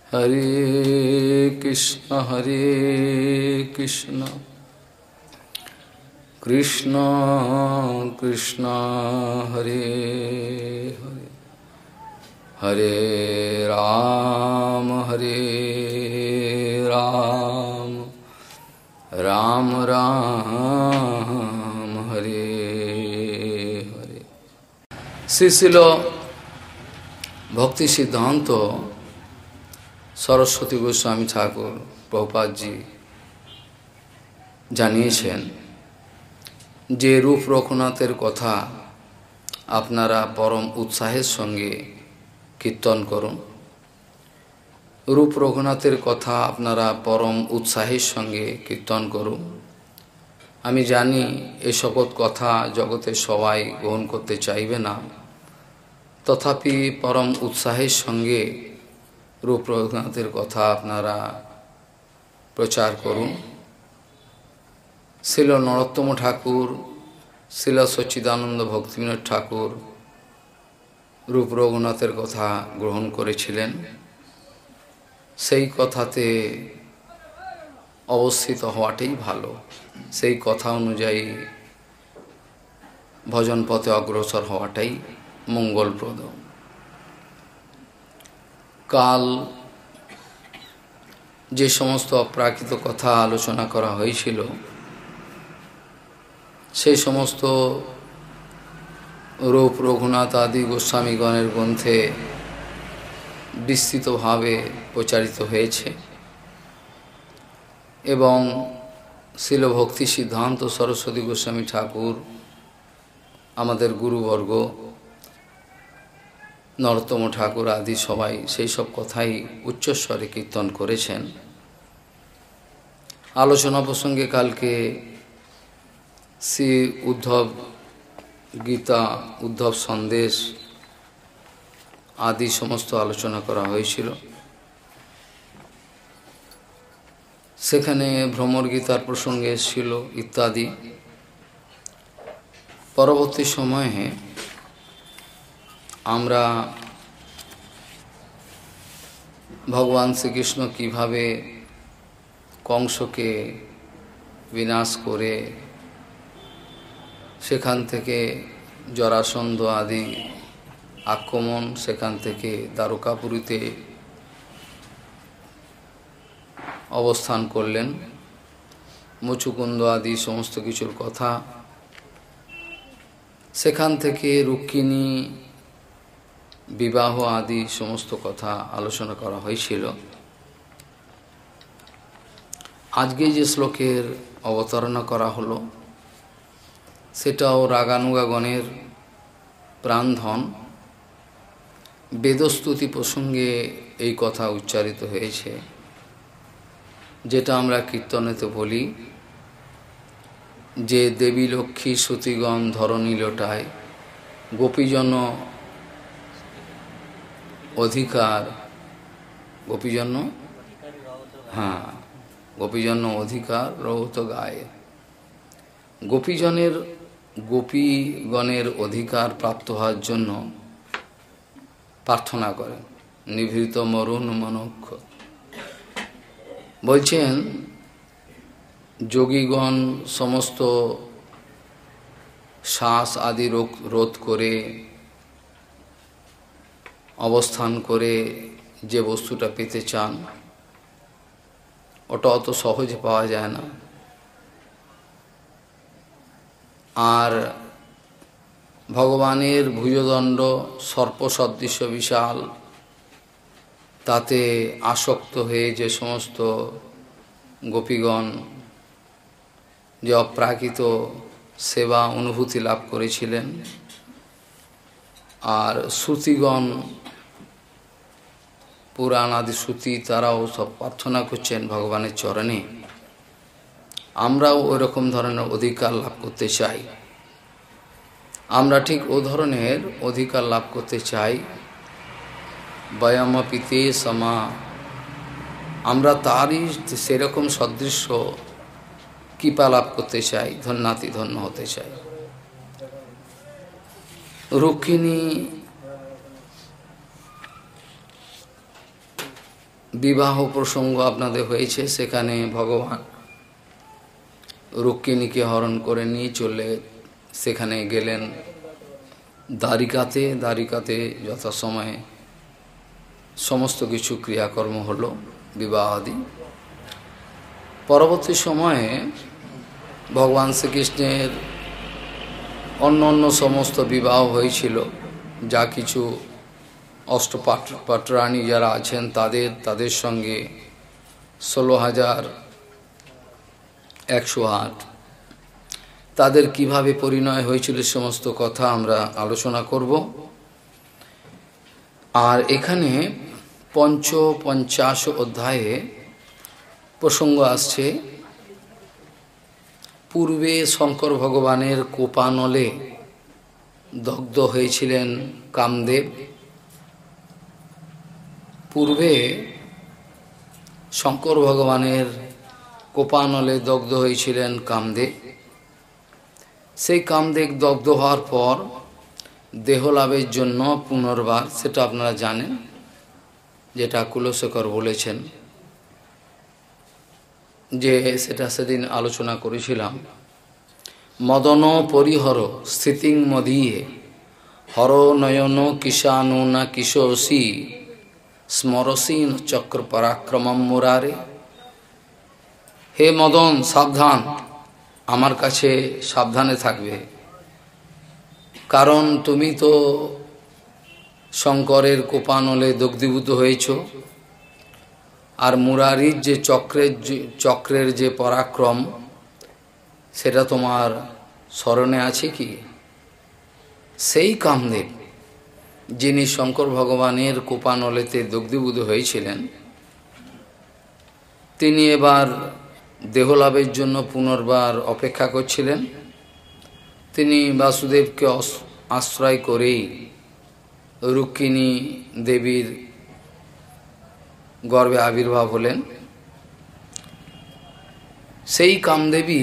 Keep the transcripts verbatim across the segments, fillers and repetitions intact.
Hare Krishna Hare Krishna Krishna Krishna Hare Hare Hare Ram Hare Ram Ram Ram Hare Hare Sisilo Bhakti Siddhanta Saraswati Goswami Thakur প্রভুপাদজি জানিয়েছেন যে রূপ রঘুনাথের কথা আপনারা পরম উৎসাহের সঙ্গে কীর্তন করুন। রূপ রঘুনাথের কথা আপনারা পরম উৎসাহের সঙ্গে কীর্তন করুন। আমি জানি এই সকল কথা জগতে সবাই গ্রহণ করতে চাইবে না, তথাপি পরম উৎসাহের সঙ্গে রূপ রঘুনাথের কথা আপনারা প্রচার করুন। শ্রীল নরোত্তম ঠাকুর, শ্রীল সচ্চিদানন্দ ভক্তিবিনোদ ঠাকুর রূপ রঘুনাথের কথা গ্রহণ করেছিলেন। সেই কথাতে অবস্থিত হওয়াটাই ভালো, সেই কথা অনুযায়ী ভজন পথে অগ্রসর হওয়াটাই মঙ্গলপ্রদ। কাল যে সমস্ত অপ্রাকৃত কথা আলোচনা করা হয়েছিল, সেই সমস্ত রূপ রঘুনাথ আদি গোস্বামীগণের গ্রন্থে বিস্তৃতভাবে প্রচারিত হয়েছে এবং শ্রীল ভক্তি সিদ্ধান্ত সরস্বতী গোস্বামী ঠাকুর আমাদের গুরুবর্গ, নরোত্তম ঠাকুর আদি সবাই সেই সব কথাই উচ্চস্বরে কীর্তন করেছেন। আলোচনা প্রসঙ্গে কালকে শ্রী উদ্ধব গীতা, উদ্ধব সন্দেশ আদি সমস্ত আলোচনা করা হয়েছিল। সেখানে ভ্রমর গীতার প্রসঙ্গে ছিল ইত্যাদি। পরবর্তী সময়ে আমরা ভগবান শ্রীকৃষ্ণ কিভাবে কংসকে বিনাশ করে সেখান থেকে জরাসন্ধ আদি আক্রমণ, সেখান থেকে দ্বারকাপুরীতে অবস্থান করলেন, মুচুকুন্দ আদি সমস্ত কিছুর কথা, সেখান থেকে রুক্মিণী বিবাহ আদি সমস্ত কথা আলোচনা করা হয়েছিল। আজকে যে শ্লোকের অবতারণা করা হলো সেটাও রাগানুগাগণের প্রাণধন। বেদস্তুতি প্রসঙ্গে এই কথা উচ্চারিত হয়েছে, যেটা আমরা কীর্তনেতে বলি যে দেবী লক্ষ্মী সতীগণ ধরণী লোটায়, গোপীজন অধিকার, গোপীজন হ্যাঁ গোপীজন অধিকার রৌত গায়ে। গোপীজনের গোপীগণের অধিকার প্রাপ্ত হওয়ার জন্য প্রার্থনা করেন, নিভৃত মরুণ মনক্ষ। বলছেন যোগীগণ সমস্ত শ্বাস আদি রোধ করে অবস্থান করে যে বস্তুটা পেতে চান, ওটা অত সহজে পাওয়া যায় না। আর ভগবানের ভুজদণ্ড সর্পসদৃশ বিশাল, তাতে আসক্ত হয়ে যে সমস্ত গোপীগণ যে অপ্রাকৃত সেবা অনুভূতি লাভ করেছিলেন, আর শ্রুতিগণ পুরাণ আদি শ্রুতি তারাও সব প্রার্থনা করছেন ভগবানের চরণে। আমরাও ওই রকম ধরনের অধিকার লাভ করতে চাই। আমরা ঠিক ও ধরনের অধিকার লাভ করতে চাই। বয়মপিতে সমা, আমরা তারই সেরকম সদৃশ্য কৃপা লাভ করতে চাই, ধন্যাতি ধন্য হতে চাই। রুক্মিণী বিবাহ প্রসঙ্গ আপনাদের হয়েছে, সেখানে ভগবান রুক্মিণীকে হরণ করে নিয়ে চলে সেখানে গেলেন দ্বারিকাতে। দ্বারিকাতে যথাসময়ে সমস্ত কিছু ক্রিয়াকর্ম হলো, বিবাহ আদি। পরবর্তী সময়ে ভগবান শ্রীকৃষ্ণের অন্য অন্য সমস্ত বিবাহ হয়েছিল, যা কিছু অষ্টপাট পাটরানী যারা আছেন তাদের তাদের সঙ্গে ষোলো হাজার একশো আট তাদের কিভাবে পরিণয় হয়েছিল সমস্ত কথা আমরা আলোচনা করব। আর এখানে পঞ্চ পঞ্চাশ অধ্যায়ে প্রসঙ্গ আসছে, পূর্বে শঙ্কর ভগবানের কোপানলে দগ্ধ হয়েছিলেন কামদেব। পূর্বে শঙ্কর ভগবানের কোপানলে দগ্ধ হয়েছিলেন কামদেব। সেই কামদেব দগ্ধ হওয়ার পর দেহলাভের জন্য পুনর্বার, সেটা আপনারা জানেন, যেটা কুলশেখর বলেছেন, যে সেটা সেদিন আলোচনা করেছিলাম। মদন পরিহর স্থিতিং মদীয়ে হর নয়ন কিষানো না কিশোসী স্মরসীন চক্র পরাক্রমম মুরারে। হে মদন, সাবধান, আমার কাছে সাবধানে থাকবে, কারণ তুমি তো শঙ্করের কোপানলে দগ্ধীভূত হয়েছ। আর মুরারির যে চক্রের চক্রের যে পরাক্রম, সেটা তোমার স্মরণে আছে কি? সেই কামদেব, যিনি শঙ্কর ভগবানের কোপানলেতে দগ্ধীভূত হয়েছিলেন, তিনি এবার দেহলাভের জন্য পুনর্বার অপেক্ষা করছিলেন। তিনি বাসুদেবকে আশ্রয় করেই রুক্মিণী দেবীর গর্ভে আবির্ভাব হলেন। সেই কামদেবী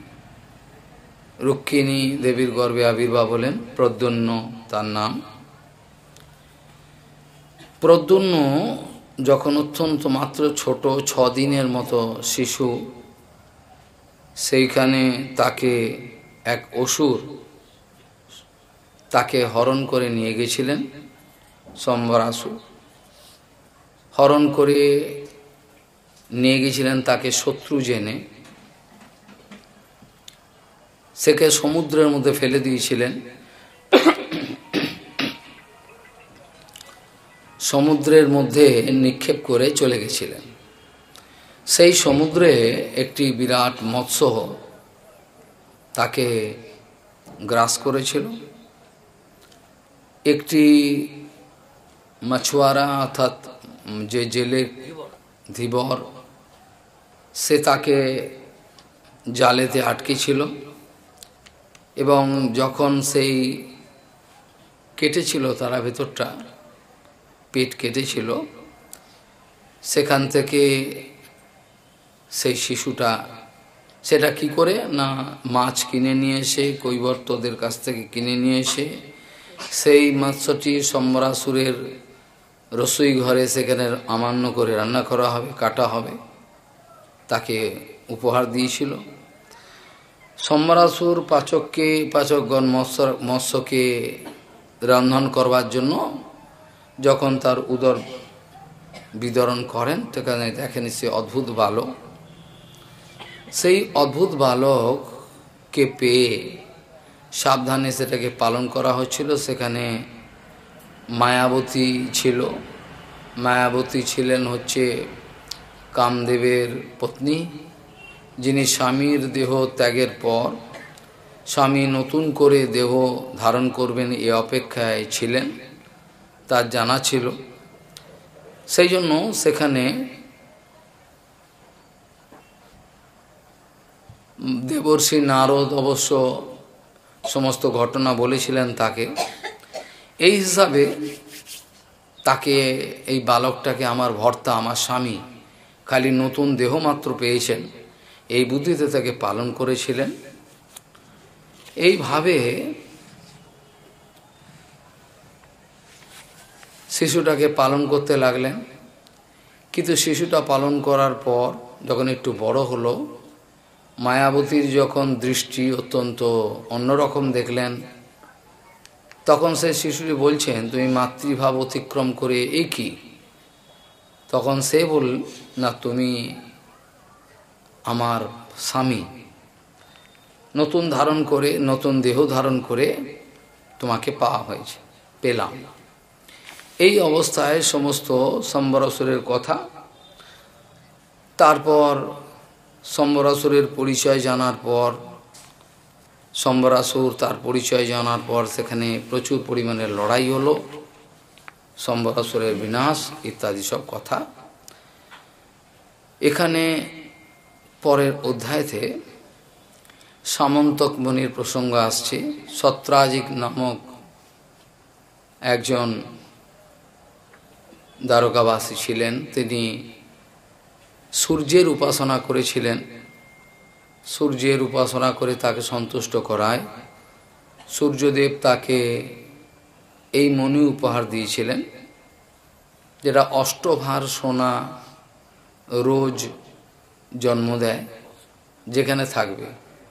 রুক্মিণী দেবীর গর্ভে আবির্ভাব হলেন, প্রদ্যুম্ন তার নাম। প্রদ্যুম্ন যখন অত্যন্ত মাত্র ছোট ছ দিনের মতো শিশু, সেইখানে তাকে এক অসুর তাকে হরণ করে নিয়ে গেছিলেন। সম্বরাসুর হরণ করে নিয়ে গেছিলেন তাকে শত্রু জেনে। সেকে সমুদ্রের মধ্যে ফেলে দিয়েছিলেন। সমুদ্রের মধ্যে নিক্ষেপ করে চলে গেছিলেন। সেই সমুদ্রে একটি বিরাট মৎস্য তাকে গ্রাস করেছিল। একটি মাছুয়ারা অর্থাৎ যে জেলে ধীবর, সে তাকে জালেতে আটকে ছিল, এবং যখন সেই কেটেছিল, তারা ভেতরটা পেট কেটেছিল, সেখান থেকে সেই শিশুটা সেটা কি করে না মাছ কিনে নিয়ে এসে, কৈবর্তদের কাছ থেকে কিনে নিয়ে এসে সেই মৎস্যটি সম্বরাসুরের রসোই ঘরে সেখানে আমান্য করে রান্না করা হবে, কাটা হবে, তাকে উপহার দিয়েছিল। সম্বরাসুর পাচককে পাচকগণ মৎস্য মৎস্যকে রন্ধন করবার জন্য যখন তার উদর বিতরণ করেন, সেখানে দেখেন সে অদ্ভুত বালক। সেই অদ্ভুত বালককে পেয়ে সাবধানে সেটাকে পালন করা হচ্ছিল। সেখানে মায়াবতী ছিল। মায়াবতী ছিলেন হচ্ছে কামদেবের পত্নী, যিনি স্বামীর দেহ ত্যাগের পর স্বামী নতুন করে দেহ ধারণ করবেন এ অপেক্ষায় ছিলেন, তার জানা ছিল। সেই জন্য সেখানে দেবর্ষি নারদ অবশ্য সমস্ত ঘটনা বলেছিলেন তাকে। এই হিসাবে তাকে, এই বালকটাকে আমার ভর্তা, আমার স্বামী খালি নতুন দেহ মাত্র পেয়েছেন, এই বুদ্ধিতে তাকে পালন করেছিলেন। এইভাবে শিশুটাকে পালন করতে লাগলেন। কিন্তু শিশুটা পালন করার পর যখন একটু বড় হলো, মায়াবতীর যখন দৃষ্টি অত্যন্ত অন্যরকম দেখলেন, তখন সে শিশুটি বলছেন, তুমি মাতৃভাব অতিক্রম করে এ কি? তখন সে বল, না তুমি আমার স্বামী, নতুন ধারণ করে, নতুন দেহ ধারণ করে তোমাকে পাওয়া হয়েছে, পেলাম। এই অবস্থায় সমস্ত সম্বরাসুরের কথা, তারপর সম্বরাসুরের পরিচয় জানার পর, সম্বরাসুর তার পরিচয় জানার পর সেখানে প্রচুর পরিমাণে লড়াই হলো, সম্বরাসুরের বিনাশ ইত্যাদি সব কথা। এখানে পরের অধ্যায়তে সামন্তক মুনির প্রসঙ্গ আসছে। সত্রাজিৎ নামক একজন দ্বারকাবাসী ছিলেন, তিনি সূর্যের উপাসনা করেছিলেন। সূর্যের উপাসনা করে তাকে সন্তুষ্ট করায় সূর্যদেব তাকে এই মণি উপহার দিয়েছিলেন, যেটা অষ্টভার সোনা রোজ জন্ম দেয়, যেখানে থাকবে।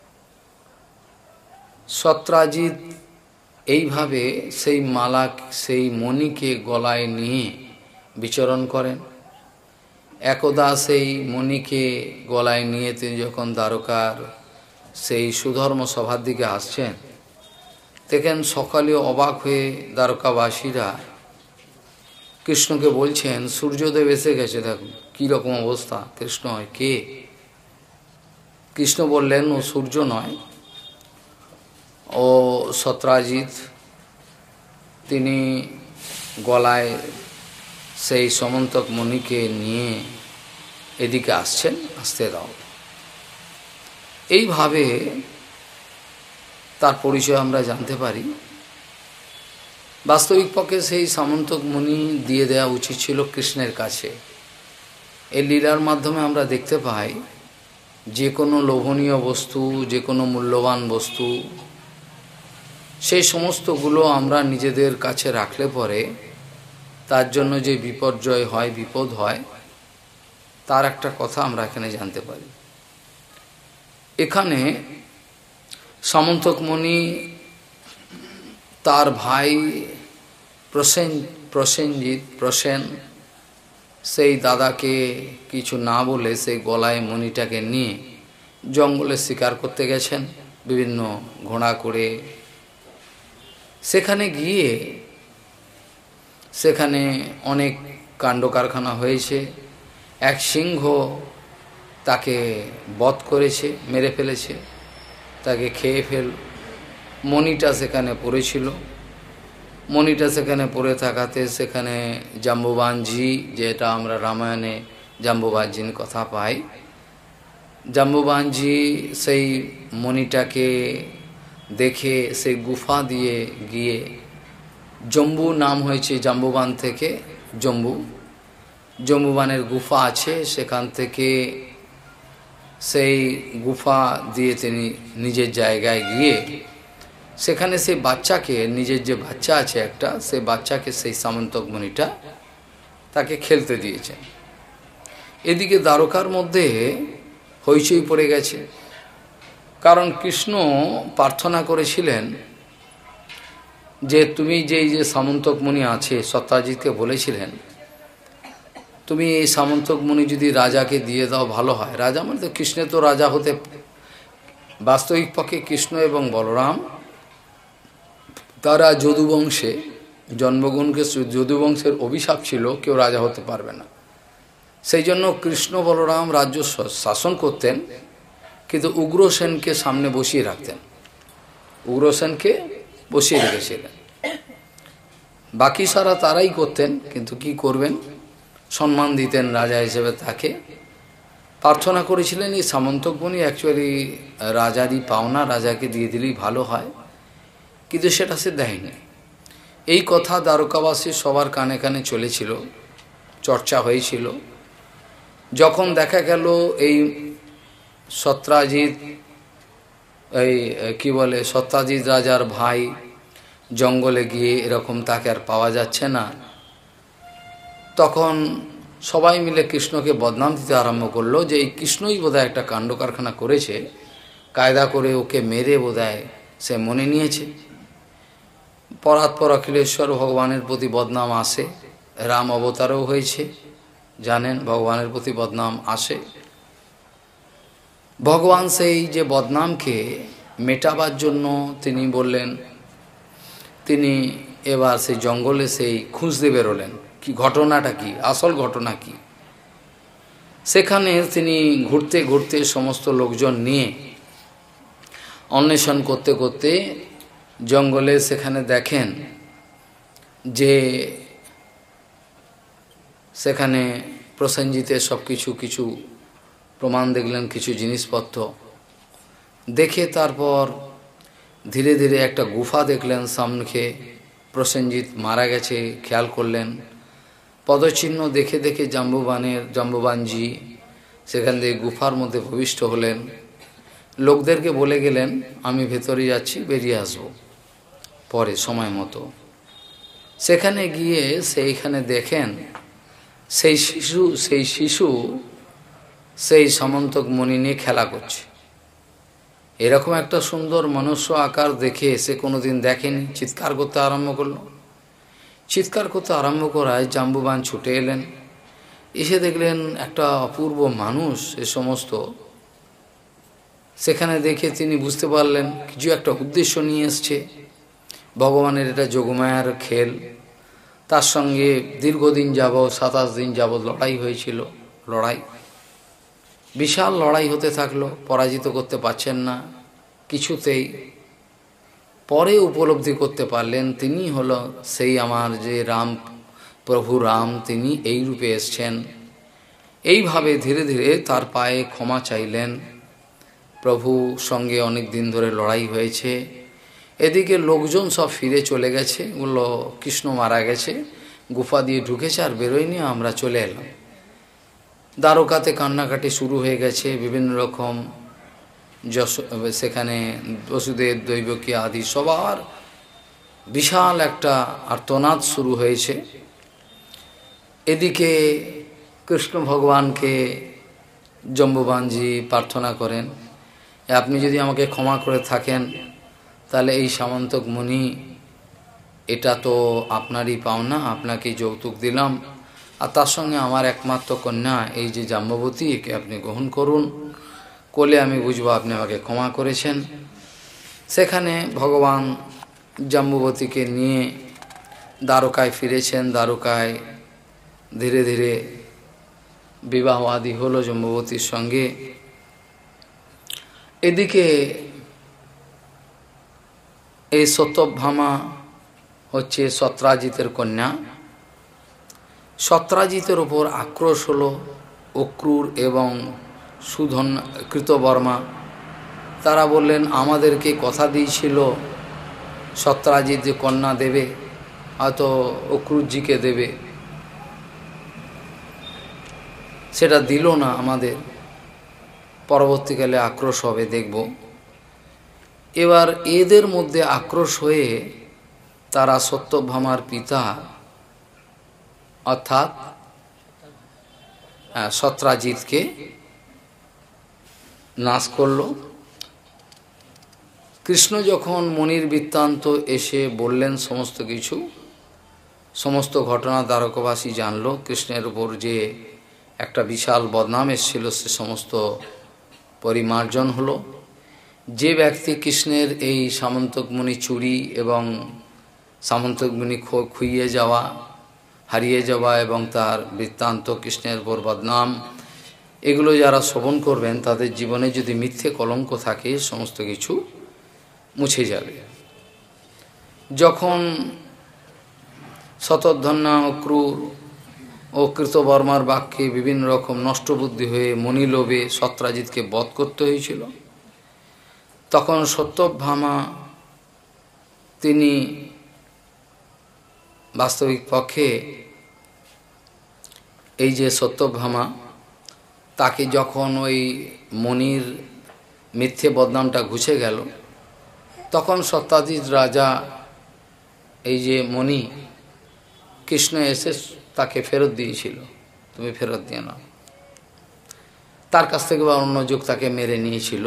সত্রাজিৎ এইভাবে সেই মালা, সেই মণিকে গলায় নিয়ে বিচরণ করেন। একদা সেই মণিকে গলায় নিয়ে তিনি যখন দ্বারকার সেই সুধর্ম সভার দিকে আসছেন, দেখেন সকালে অবাক হয়ে দ্বারকাবাসীরা কৃষ্ণকে বলছেন, সূর্যদেব এসে গেছে, দেখুন কীরকম অবস্থা। কৃষ্ণ হয় কে? কৃষ্ণ বললেন, ও সূর্য নয়, ও সত্রাজিৎ। তিনি গলায় সেই সমন্তক মণিকে নিয়ে এদিকে আসছেন, আসতে দাও। এইভাবে তার পরিচয় আমরা জানতে পারি। বাস্তবিক পক্ষে সেই সামন্তক মণি দিয়ে দেওয়া উচিত ছিল কৃষ্ণের কাছে। এই লীলার মাধ্যমে আমরা দেখতে পাই, যে কোনো লোভনীয় বস্তু, যে কোনো মূল্যবান বস্তু, সেই সমস্তগুলো আমরা নিজেদের কাছে রাখলে পরে তার জন্য যে বিপর্যয় হয়, বিপদ হয়, তার একটা কথা আমরা এখানে জানতে পারি। এখানে সামন্তক মুনি তার ভাই প্রসেন প্রসেনজিৎ প্রসেন সেই দাদাকে কিছু না বলে সেই গলায় মণিটাকে নিয়ে জঙ্গলে শিকার করতে গেছেন, বিভিন্ন ঘোড়া করে। সেখানে গিয়ে সেখানে অনেক কাণ্ড কারখানা হয়েছে। এক সিংহ তাকে বধ করেছে, মেরে ফেলেছে, তাকে খেয়ে ফেল। মণিটা সেখানে পড়েছিল। মণিটা সেখানে পড়ে থাকাতে সেখানে জাম্বুবানজি, যেটা আমরা রামায়ণে জাম্বুবানজির কথা পাই, জাম্বুবানজি সেই মণিটাকে দেখে সেই গুফা দিয়ে গিয়ে, জম্বু নাম হয়েছে জাম্বুবান থেকে, জম্বু জম্বুবানের গুফা আছে, সেখান থেকে সেই গুফা দিয়ে তিনি নিজের জায়গায় গিয়ে সেখানে সেই বাচ্চাকে, নিজের যে বাচ্চা আছে একটা, সেই বাচ্চাকে সেই সামন্তক মুনিটা তাকে খেলতে দিয়েছেন। এদিকে দ্বারকার মধ্যে হইচই পড়ে গেছে, কারণ কৃষ্ণ প্রার্থনা করেছিলেন যে তুমি যে যে সামন্তক মুনি আছে, সত্রাজিৎকে বলেছিলেন, তুমি এই সামন্তক মুনি যদি রাজাকে দিয়ে দাও ভালো হয়। রাজা মানে তো কৃষ্ণের তো রাজা হতে, বাস্তবিক পক্ষে কৃষ্ণ এবং বলরাম তারা যদুবংশে জন্মগ্রহণকে, যদুবংশের অভিশাপ ছিল কেউ রাজা হতে পারবে না। সেই জন্য কৃষ্ণ বলরাম রাজ্য শাসন করতেন, কিন্তু উগ্রসেনকে সামনে বসিয়ে রাখতেন, উগ্রসেনকে বসিয়ে রেখেছিলেন। বাকি সারা তারাই করতেন, কিন্তু কি করবেন, সম্মান দিতেন রাজা হিসেবে তাকে। প্রার্থনা করেছিলেন এই সামন্তক মুনি অ্যাকচুয়ালি রাজারই পাওনা, রাজাকে দিয়ে দিলেই ভালো হয়, কিন্তু সেটা সে দেয়নি। এই কথা দ্বারকাবাসী সবার কানে কানে চলেছিল, চর্চা হয়েছিল। যখন দেখা গেল এই সত্রাজিৎ, এই কি বলে সত্রাজিৎ রাজার ভাই জঙ্গলে গিয়ে এরকম তাকে আর পাওয়া যাচ্ছে না, তখন সবাই মিলে কৃষ্ণকে বদনাম দিতে আরম্ভ করলো যে এই কৃষ্ণই বোধহয় একটা কাণ্ড কারখানা করেছে, কায়দা করে ওকে মেরে বোধহয় সে মনে নিয়েছে। পরাৎপর অখিলেশ্বর ভগবানের প্রতি বদনাম আসে, রাম অবতারও হয়েছে, জানেন ভগবানের প্রতি বদনাম আসে। ভগবান সেই যে বদনামকে মেটাবার জন্য তিনি বললেন, তিনি এবার সেই জঙ্গলে সেই খুঁজতে বেরোলেন কি ঘটনাটা কি, আসল ঘটনা কি। সেখানে তিনি ঘুরতে ঘুরতে সমস্ত লোকজন নিয়ে অন্বেষণ করতে করতে জঙ্গলে সেখানে দেখেন যে সেখানে প্রসেনজিতের সব কিছু কিছু প্রমাণ দেখলেন, কিছু জিনিসপত্র দেখে তারপর ধীরে ধীরে একটা গুফা দেখলেন সামনে, প্রসেনজিৎ মারা গেছে খেয়াল করলেন। পদচিহ্ন দেখে দেখে জাম্বুবানের জাম্বুবানজি সেখান থেকে গুফার মধ্যে প্রবিষ্ট হলেন। লোকদেরকে বলে গেলেন আমি ভেতরে যাচ্ছি, বেরিয়ে আসব পরে সময় মতো। সেখানে গিয়ে সেইখানে দেখেন সেই শিশু সেই শিশু সেই সামন্তক মণি নিয়ে খেলা করছে। এরকম একটা সুন্দর মনুষ্য আকার দেখে সে কোনোদিন দেখেনি, চিৎকার করতে আরম্ভ করলো। চিৎকার করতে আরম্ভ করায় জাম্বুবান ছুটে এলেন, এসে দেখলেন একটা অপূর্ব মানুষ এ সমস্ত। সেখানে দেখে তিনি বুঝতে পারলেন কিছু একটা উদ্দেশ্য নিয়ে এসছে, ভগবানের এটা যোগমায়ার খেল। তার সঙ্গে দীর্ঘদিন যাবৎ সাতাশ দিন যাবৎ লড়াই হয়েছিল, লড়াই বিশাল লড়াই হতে থাকলো, পরাজিত করতে পারছেন না কিছুতেই। পরে উপলব্ধি করতে পারলেন তিনি হলো সেই আমার যে রাম, প্রভু রাম, তিনি এই রূপে এসছেন। এইভাবে ধীরে ধীরে তার পায়ে ক্ষমা চাইলেন। প্রভু সঙ্গে অনেক দিন ধরে লড়াই হয়েছে, এদিকে লোকজন সব ফিরে চলে গেছে, বললো কৃষ্ণ মারা গেছে, গুফা দিয়ে ঢুকেছে আর বেরোয়নি, আমরা চলে এলাম। দ্বারকাতে কান্নাকাটি শুরু হয়ে গেছে, বিভিন্ন রকম যশ সেখানে বসুদেব দৈবকী আদি সবার বিশাল একটা আর্তনাদ শুরু হয়েছে। এদিকে কৃষ্ণ ভগবানকে জাম্বুবানজি প্রার্থনা করেন, আপনি যদি আমাকে ক্ষমা করে থাকেন তাহলে এই সামন্তক মুনি এটা তো আপনারই পাওনা, আপনাকে যৌতুক দিলাম, আর তার সঙ্গে আমার একমাত্র কন্যা এই যে জাম্ববতী, একে আপনি গ্রহণ করুন, করলে আমি বুঝবো আপনি আমাকে ক্ষমা করেছেন। সেখানে ভগবান জাম্ববতীকে নিয়ে দ্বারকায় ফিরেছেন। দ্বারকায় ধীরে ধীরে বিবাহ আদি হলো জাম্ববতীর সঙ্গে। এদিকে এই সত্যভামা হচ্ছে সত্রাজিতের কন্যা। সত্রাজিতের ওপর আক্রোশ হলো অক্রূর এবং সুধন কৃতবর্মা। তারা বললেন আমাদেরকে কথা দিয়েছিল সত্রাজিৎ যে কন্যা দেবে, হয়তো অক্রূরজিকে দেবে, সেটা দিল না আমাদের, পরবর্তীকালে আক্রোশ হবে দেখব। এবার এদের মধ্যে আক্রোশ হয়ে তারা সত্যভামার পিতা অর্থাৎ সত্রাজিৎকে নাশ করল। কৃষ্ণ যখন মনির বৃত্তান্ত এসে বললেন সমস্ত কিছু, সমস্ত ঘটনা দ্বারকাবাসী জানল, কৃষ্ণের উপর যে একটা বিশাল বদনাম এসেছিল সে সমস্ত পরিমার্জন হলো। যে ব্যক্তি কৃষ্ণের এই সামন্তকমণি চুরি এবং সামন্তকমণি খুইয়ে যাওয়া, হারিয়ে যাওয়া এবং তার বৃত্তান্ত কৃষ্ণের উপর বদনাম, এগুলো যারা শ্রবণ করবেন তাদের জীবনে যদি মিথ্যে কলঙ্ক থাকে সমস্ত কিছু মুছে যাবে। যখন শতধন্যা অক্রূর ও কৃতবর্মার বাক্যে বিভিন্ন রকম নষ্টবুদ্ধি হয়ে মণিলোভে সত্রাজিৎকে বধ করতে হয়েছিল, তখন সত্যভামা তিনি বাস্তবিক পক্ষে এই যে সত্যভামা তাকে যখন ওই মনির মিথ্যে বদনামটা ঘুচে গেল, তখন সত্রাজিৎ রাজা এই যে মণি কৃষ্ণ এসে তাকে ফেরত দিয়েছিল। তুমি ফেরত দিয়ে নাও। তার কাছ থেকে বা অন্য যুগ তাকে মেরে নিয়েছিল।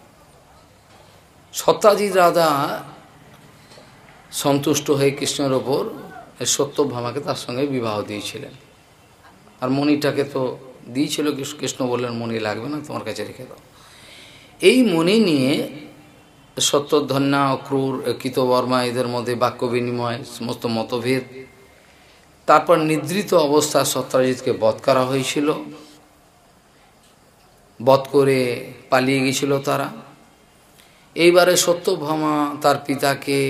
সত্যাজিৎ রাজা সন্তুষ্ট হয়ে কৃষ্ণের ওপর সত্যভামাকে তার সঙ্গে বিবাহ দিয়েছিলেন। আর মণিটাকে তো দিয়েছিল, কৃষ্ণ বললেন মণি লাগবে না, তোমার কাছে রেখে দাও। এই মণি নিয়ে সত্যধন্যা, অক্রূর, কৃতবর্মা এদের মধ্যে বাক্য বিনিময়, সমস্ত মতভেদ। তারপর নিদ্রিত অবস্থায় সত্যাজিৎকে বধ করা হয়েছিল। বধ করে পালিয়ে গেছিল তারা। এইবারে সত্যভামা তার পিতাকে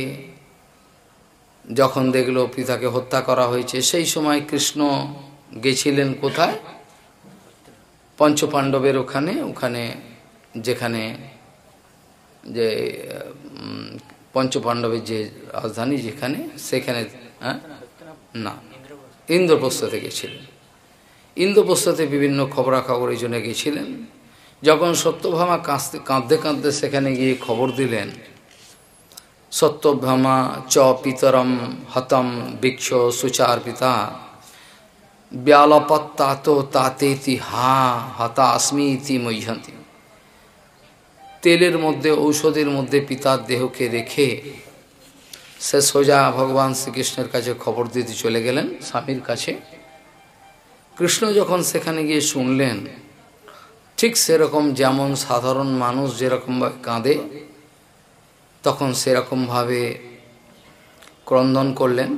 যখন দেখলো পিতাকে হত্যা করা হয়েছে, সেই সময় কৃষ্ণ গেছিলেন কোথায়? পঞ্চপাণ্ডবের ওখানে, ওখানে যেখানে যে পঞ্চপাণ্ডবের যে রাজধানী যেখানে, সেখানে হ্যাঁ না ইন্দ্রপ্রস্থতে গেছিলেন। ইন্দ্রপ্রস্থতে বিভিন্ন খবরাখবর এই জন্য গেছিলেন। যখন সত্যভামা কাঁদতে কাঁদতে কাঁদতে সেখানে গিয়ে খবর দিলেন, সত্যভামা চ পিতরম হতম বৃক্ষ সুচার পিতা ব্যালপত্তাত তাতেতি হা হতা अस्मि ইতি মহ্যন্তি। তেলের মধ্যে, ঔষধের মধ্যে পিতার দেহকে রেখে সে সোজা ভগবান শ্রীকৃষ্ণের কাছে খবর দিতে চলে গেলেন, স্বামীর কাছে। কৃষ্ণ যখন সেখানে গিয়ে শুনলেন, ঠিক সেরকম যেমন সাধারণ মানুষ যেরকমভাবে কাঁদে, তখন সেরকমভাবে ক্রন্দন করলেন।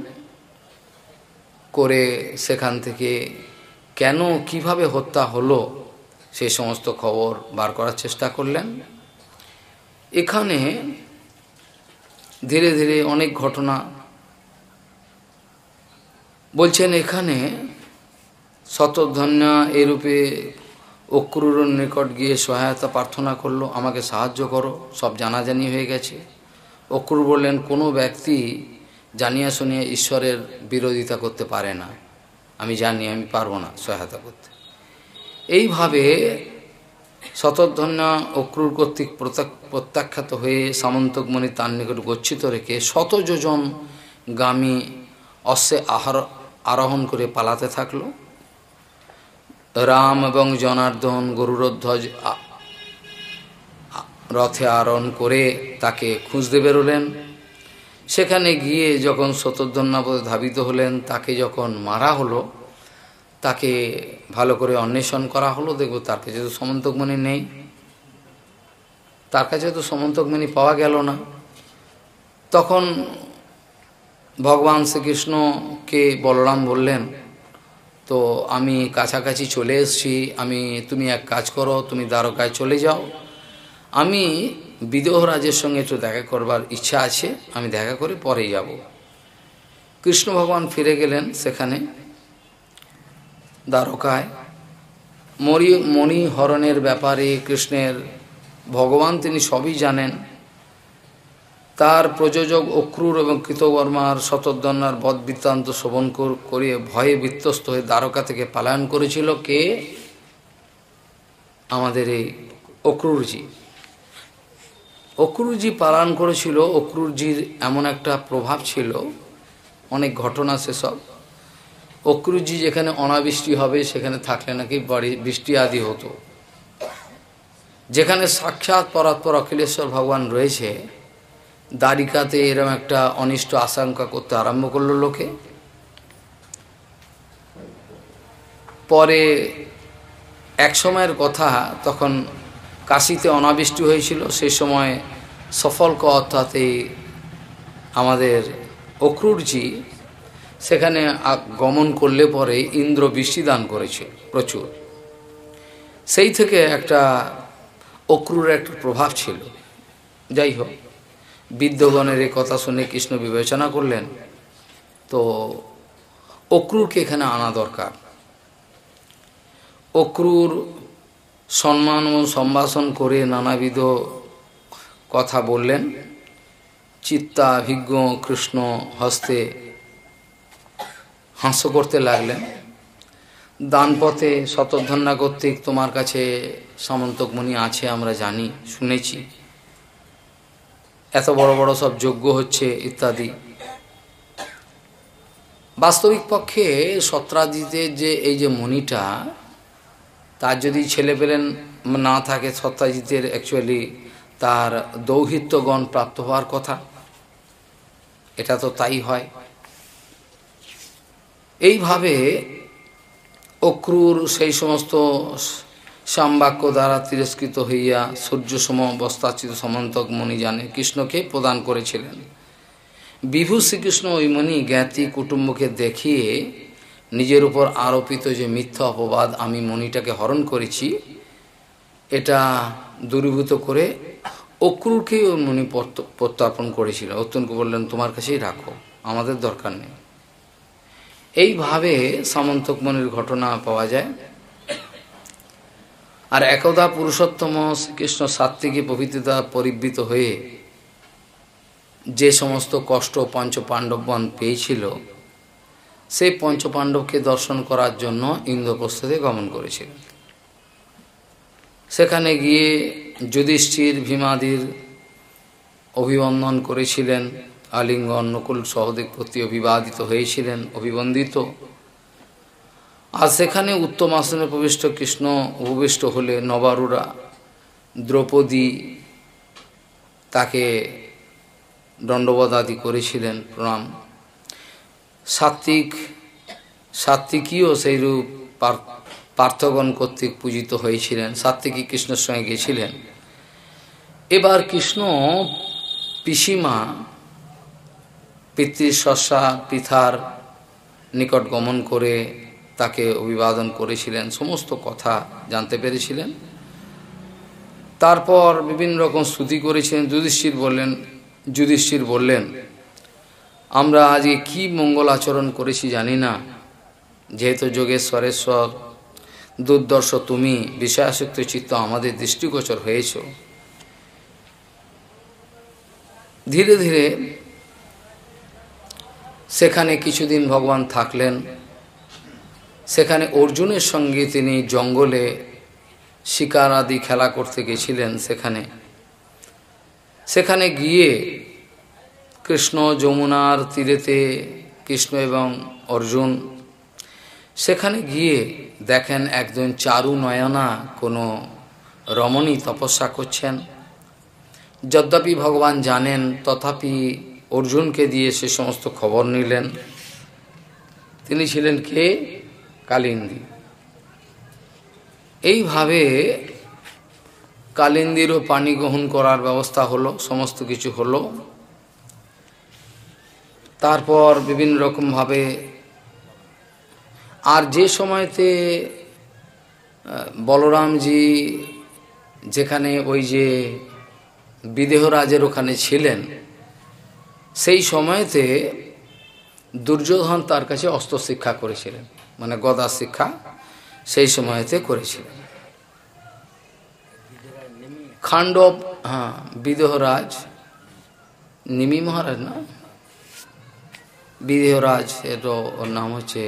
করে সেখান থেকে কেন কিভাবে হত্যা হলো সেই সমস্ত খবর বার করার চেষ্টা করলেন। এখানে ধীরে ধীরে অনেক ঘটনা বলছেন। এখানে শতধন্যা এরূপে অক্রূর নিকট গিয়ে সহায়তা প্রার্থনা করলো, আমাকে সাহায্য করো, সব জানাজানি হয়ে গেছে। অক্রূর বললেন, কোনো ব্যক্তি জানিয়া শুনিয়া ঈশ্বরের বিরোধিতা করতে পারে না, আমি জানি আমি পারবো না সহায়তা করতে। এইভাবে শতধন্যা অক্রূর কর্তৃক প্রত্যাখ্যাত হয়ে সামন্তকমণি তার নিকট গচ্ছিত রেখে শত যোজন গামী অশ্বে আহার আরোহণ করে পালাতে থাকলো। রাম এবং জনার্দন গরুরধ্বজ রথে আরোহণ করে তাকে খুঁজতে বেরোলেন। সেখানে গিয়ে যখন শতধন্যাপদে ধাবিত হলেন, তাকে যখন মারা হলো, তাকে ভালো করে অন্বেষণ করা হলো। দেখব তার কাছে তো সমন্তকমণি নেই, তার কাছে তো সমন্তকমণি পাওয়া গেল না। তখন ভগবান শ্রীকৃষ্ণকে বলরাম বললেন, তো আমি কাছাকাছি চলে এসেছি, আমি তুমি এক কাজ করো, তুমি দ্বারকায় চলে যাও, আমি বিদেহরাজের সঙ্গে একটু দেখা করবার ইচ্ছা আছে, আমি দেখা করে পরে যাব। কৃষ্ণ ভগবান ফিরে গেলেন সেখানে দ্বারকায়। মণি মণিহরণের ব্যাপারে কৃষ্ণের ভগবান তিনি সবই জানেন। তার প্রযোজক অক্রূর এবং কৃতবর্মার শতধন্যার বধ বৃত্তান্ত শ্রবণ করে ভয়ে বিত্তস্ত হয়ে দ্বারকা থেকে পলায়ন করেছিল কে? আমাদের এই অক্রূরজি। অক্রূরজি পালন করেছিল। অক্রূরজির এমন একটা প্রভাব ছিল, অনেক ঘটনা সেসব। অক্রূরজি যেখানে অনাবৃষ্টি হবে সেখানে থাকলে নাকি বাড়ি বৃষ্টি আদি হতো। যেখানে সাক্ষাৎ পরাৎপর অখিলেশ্বর ভগবান রয়েছে, দ্বারিকাতে এরকম একটা অনিষ্ট আশঙ্কা করতে আরম্ভ করলো লোকে। পরে এক সময়ের কথা, তখন কাশীতে অনাবৃষ্টি হয়েছিল, সেই সময় সফলক অর্থাৎ এই আমাদের অক্রূরজি সেখানে গমন করলে পরে ইন্দ্র বৃষ্টি দান করেছিল প্রচুর। সেই থেকে একটা অক্রূরের একটা প্রভাব ছিল। যাই হোক, বিদ্যগণের এই কথা শুনে কৃষ্ণ বিবেচনা করলেন, তো অক্রূরকে এখানে আনা দরকার। অক্রূর সম্মান ও সম্ভাষণ করে নানাবিধ কথা বললেন। চিত্তাভিজ্ঞ কৃষ্ণ হস্তে হাস্য করতে লাগলেন। দানপথে শতধন্যা কর্তৃক তোমার কাছে সামন্তকমণি আছে, আমরা জানি, শুনেছি, এত বড় বড় সব যজ্ঞ হচ্ছে ইত্যাদি। বাস্তবিক পক্ষে সত্রাজিতের যে এই যে মণিটা, তার যদি ছেলে পেলেন না থাকে, সত্রাজিতের অ্যাকচুয়ালি তার দৌহিত্যগণ প্রাপ্ত হওয়ার কথা, এটা তো তাই হয়। এইভাবে অক্রূর সেই সমস্ত সামবাক্য দ্বারা তিরস্কৃত হইয়া সূর্যসম অবস্থাচিত সমন্তক মণি জানে কৃষ্ণকে প্রদান করেছিলেন। বিভু শ্রীকৃষ্ণ ওই মণি জ্ঞাতি কুটুম্বকে দেখিয়ে নিজের উপর আরোপিত যে মিথ্যা অপবাদ আমি মণিটাকে হরণ করেছি, এটা দূরীভূত করে অক্রূরকে ওই মণি প্রত্যার্পণ করেছিল। অত্যন্তকে বললেন তোমার কাছেই রাখো, আমাদের দরকার নেই। এইভাবে সামন্তক মণির ঘটনা পাওয়া যায়। আর একদা পুরুষোত্তম শ্রীকৃষ্ণ সাত্ত্বিকী পবিত্রতা পরিবৃত হয়ে যে সমস্ত কষ্ট পঞ্চপাণ্ডবগণ পেয়েছিল, সেই পঞ্চপাণ্ডবকে দর্শন করার জন্য ইন্দ্রপ্রস্থে গমন করেছিলেন। সেখানে গিয়ে যুধিষ্ঠির ভীমাদির অভিবন্দন করেছিলেন, আলিঙ্গন নকুল সহদেব প্রতি অভিবাদিত হয়েছিলেন, অভিবন্দিত। আর সেখানে উত্তম আসনে প্রবিষ্ট কৃষ্ণ উপবিষ্ট হলে নবারুরা দ্রৌপদী তাকে দণ্ডবোধ আদি করেছিলেন, প্রণাম। সাত্ত্বিক সাত্ত্বিকীও সেইরূপ পার্থগণ কর্তৃক পূজিত হয়েছিলেন, সাত্ত্বিকী কৃষ্ণের সঙ্গে গেছিলেন। এবার কৃষ্ণ পিসিমা পিতৃশস্যা পৃথার নিকট গমন করে তাকে অভিবাদন করেছিলেন, সমস্ত কথা জানতে পেরেছিলেন। তারপর বিভিন্ন রকম স্তুতি করেছিলেন। যুধিষ্ঠির বললেন যুধিষ্ঠির বললেন আমরা আজকে কি মঙ্গল আচরণ করেছি জানি না, যেহেতু যোগেশ্বরেশ্বর দুর্দর্শ তুমি বিষয়াসক্ত চিত্ত আমাদের দৃষ্টিগোচর হয়েছ। ধীরে ধীরে সেখানে কিছুদিন ভগবান থাকলেন। সেখানে অর্জুনের সঙ্গে তিনি জঙ্গলে শিকার আদি খেলা করতে গেছিলেন। সেখানে সেখানে গিয়ে কৃষ্ণ যমুনার তীরেতে, কৃষ্ণ এবং অর্জুন সেখানে গিয়ে দেখেন একজন চারু নয়না কোনো রমণী তপস্যা করছেন। যদ্যপি ভগবান জানেন, তথাপি অর্জুনকে দিয়ে সে সমস্ত খবর নিলেন। তিনি ছিলেন কে? কালিন্দী। এইভাবে কালিন্দীরও পানি গ্রহণ করার ব্যবস্থা হলো, সমস্ত কিছু হলো। তারপর বিভিন্ন রকমভাবে, আর যে সময়তে বলরামজি যেখানে ওই যে বিদেহরাজের ওখানে ছিলেন, সেই সময়তে দুর্যোধন তার কাছে অস্ত্র শিক্ষা করেছিলেন, মানে গদা শিক্ষা সেই সময়তে করেছিলেন। খাণ্ডব, হ্যাঁ, বিদেহরাজ, নিমি মহারাজ না, বিদেহরাজ, এর ওর নাম হচ্ছে,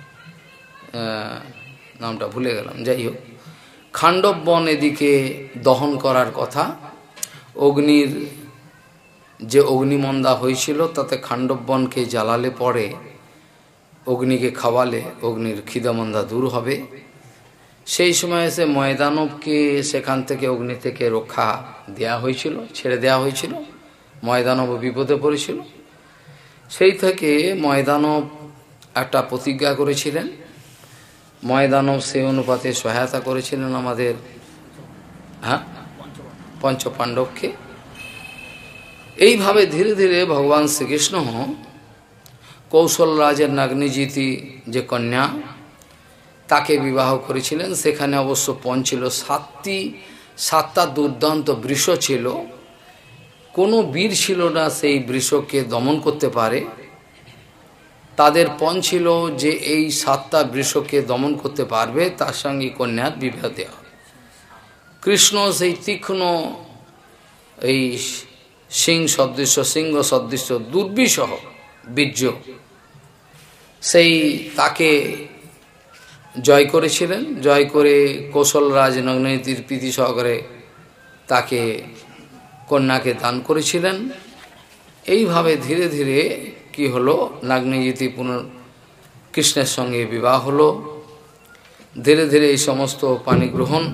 নামটা ভুলে গেলাম। যাই হোক, খাণ্ডব বন এদিকে দহন করার কথা। অগ্নির যে অগ্নিমন্দা হয়েছিল, তাতে খাণ্ডব বনকে জ্বালালে পরে, অগ্নিকে খাওয়ালে অগ্নির খিদামন্দা দূর হবে। সেই সময় এসে ময়দানবকে সেখান থেকে অগ্নি থেকে রক্ষা দেয়া হয়েছিল, ছেড়ে দেয়া হয়েছিল। ময়দানব বিপদে পড়েছিল। সেই থেকে ময়দানব একটা প্রতিজ্ঞা করেছিলেন। ময়দানব সেই অনুপাতে সহায়তা করেছিলেন আমাদের, হ্যাঁ, পঞ্চপাণ্ডবকে। এইভাবে ধীরে ধীরে ভগবান শ্রীকৃষ্ণ কৌশল রাজের নাগ্নিজিতি যে কন্যা, তাকে বিবাহ করেছিলেন। সেখানে অবশ্য পণ ছিল, সাতটি সাতটা দুর্দান্ত বৃষ ছিল। কোনো বীর ছিল না সেই বৃষকে দমন করতে পারে। তাদের পণ ছিল যে এই সাতটা বৃষকে দমন করতে পারবে, তার সঙ্গে কন্যার বিবাহ দেওয়া। কৃষ্ণ সেই তীক্ষ্ণ এই সিংহ সদৃশ্য সিংহ সদৃশ্য দুর্বিষহ বীর্য, সেই তাকে জয় করেছিলেন। জয় করে কৌশলরাজ নগ্ননীতির প্রীতি সহকারে তাকে কন্যাকে দান করেছিলেন। এইভাবে ধীরে ধীরে কি হলো, নাগ্নজিতি পুনর কৃষ্ণের সঙ্গে বিবাহ হলো। ধীরে ধীরে এই সমস্ত পানি গ্রহণ,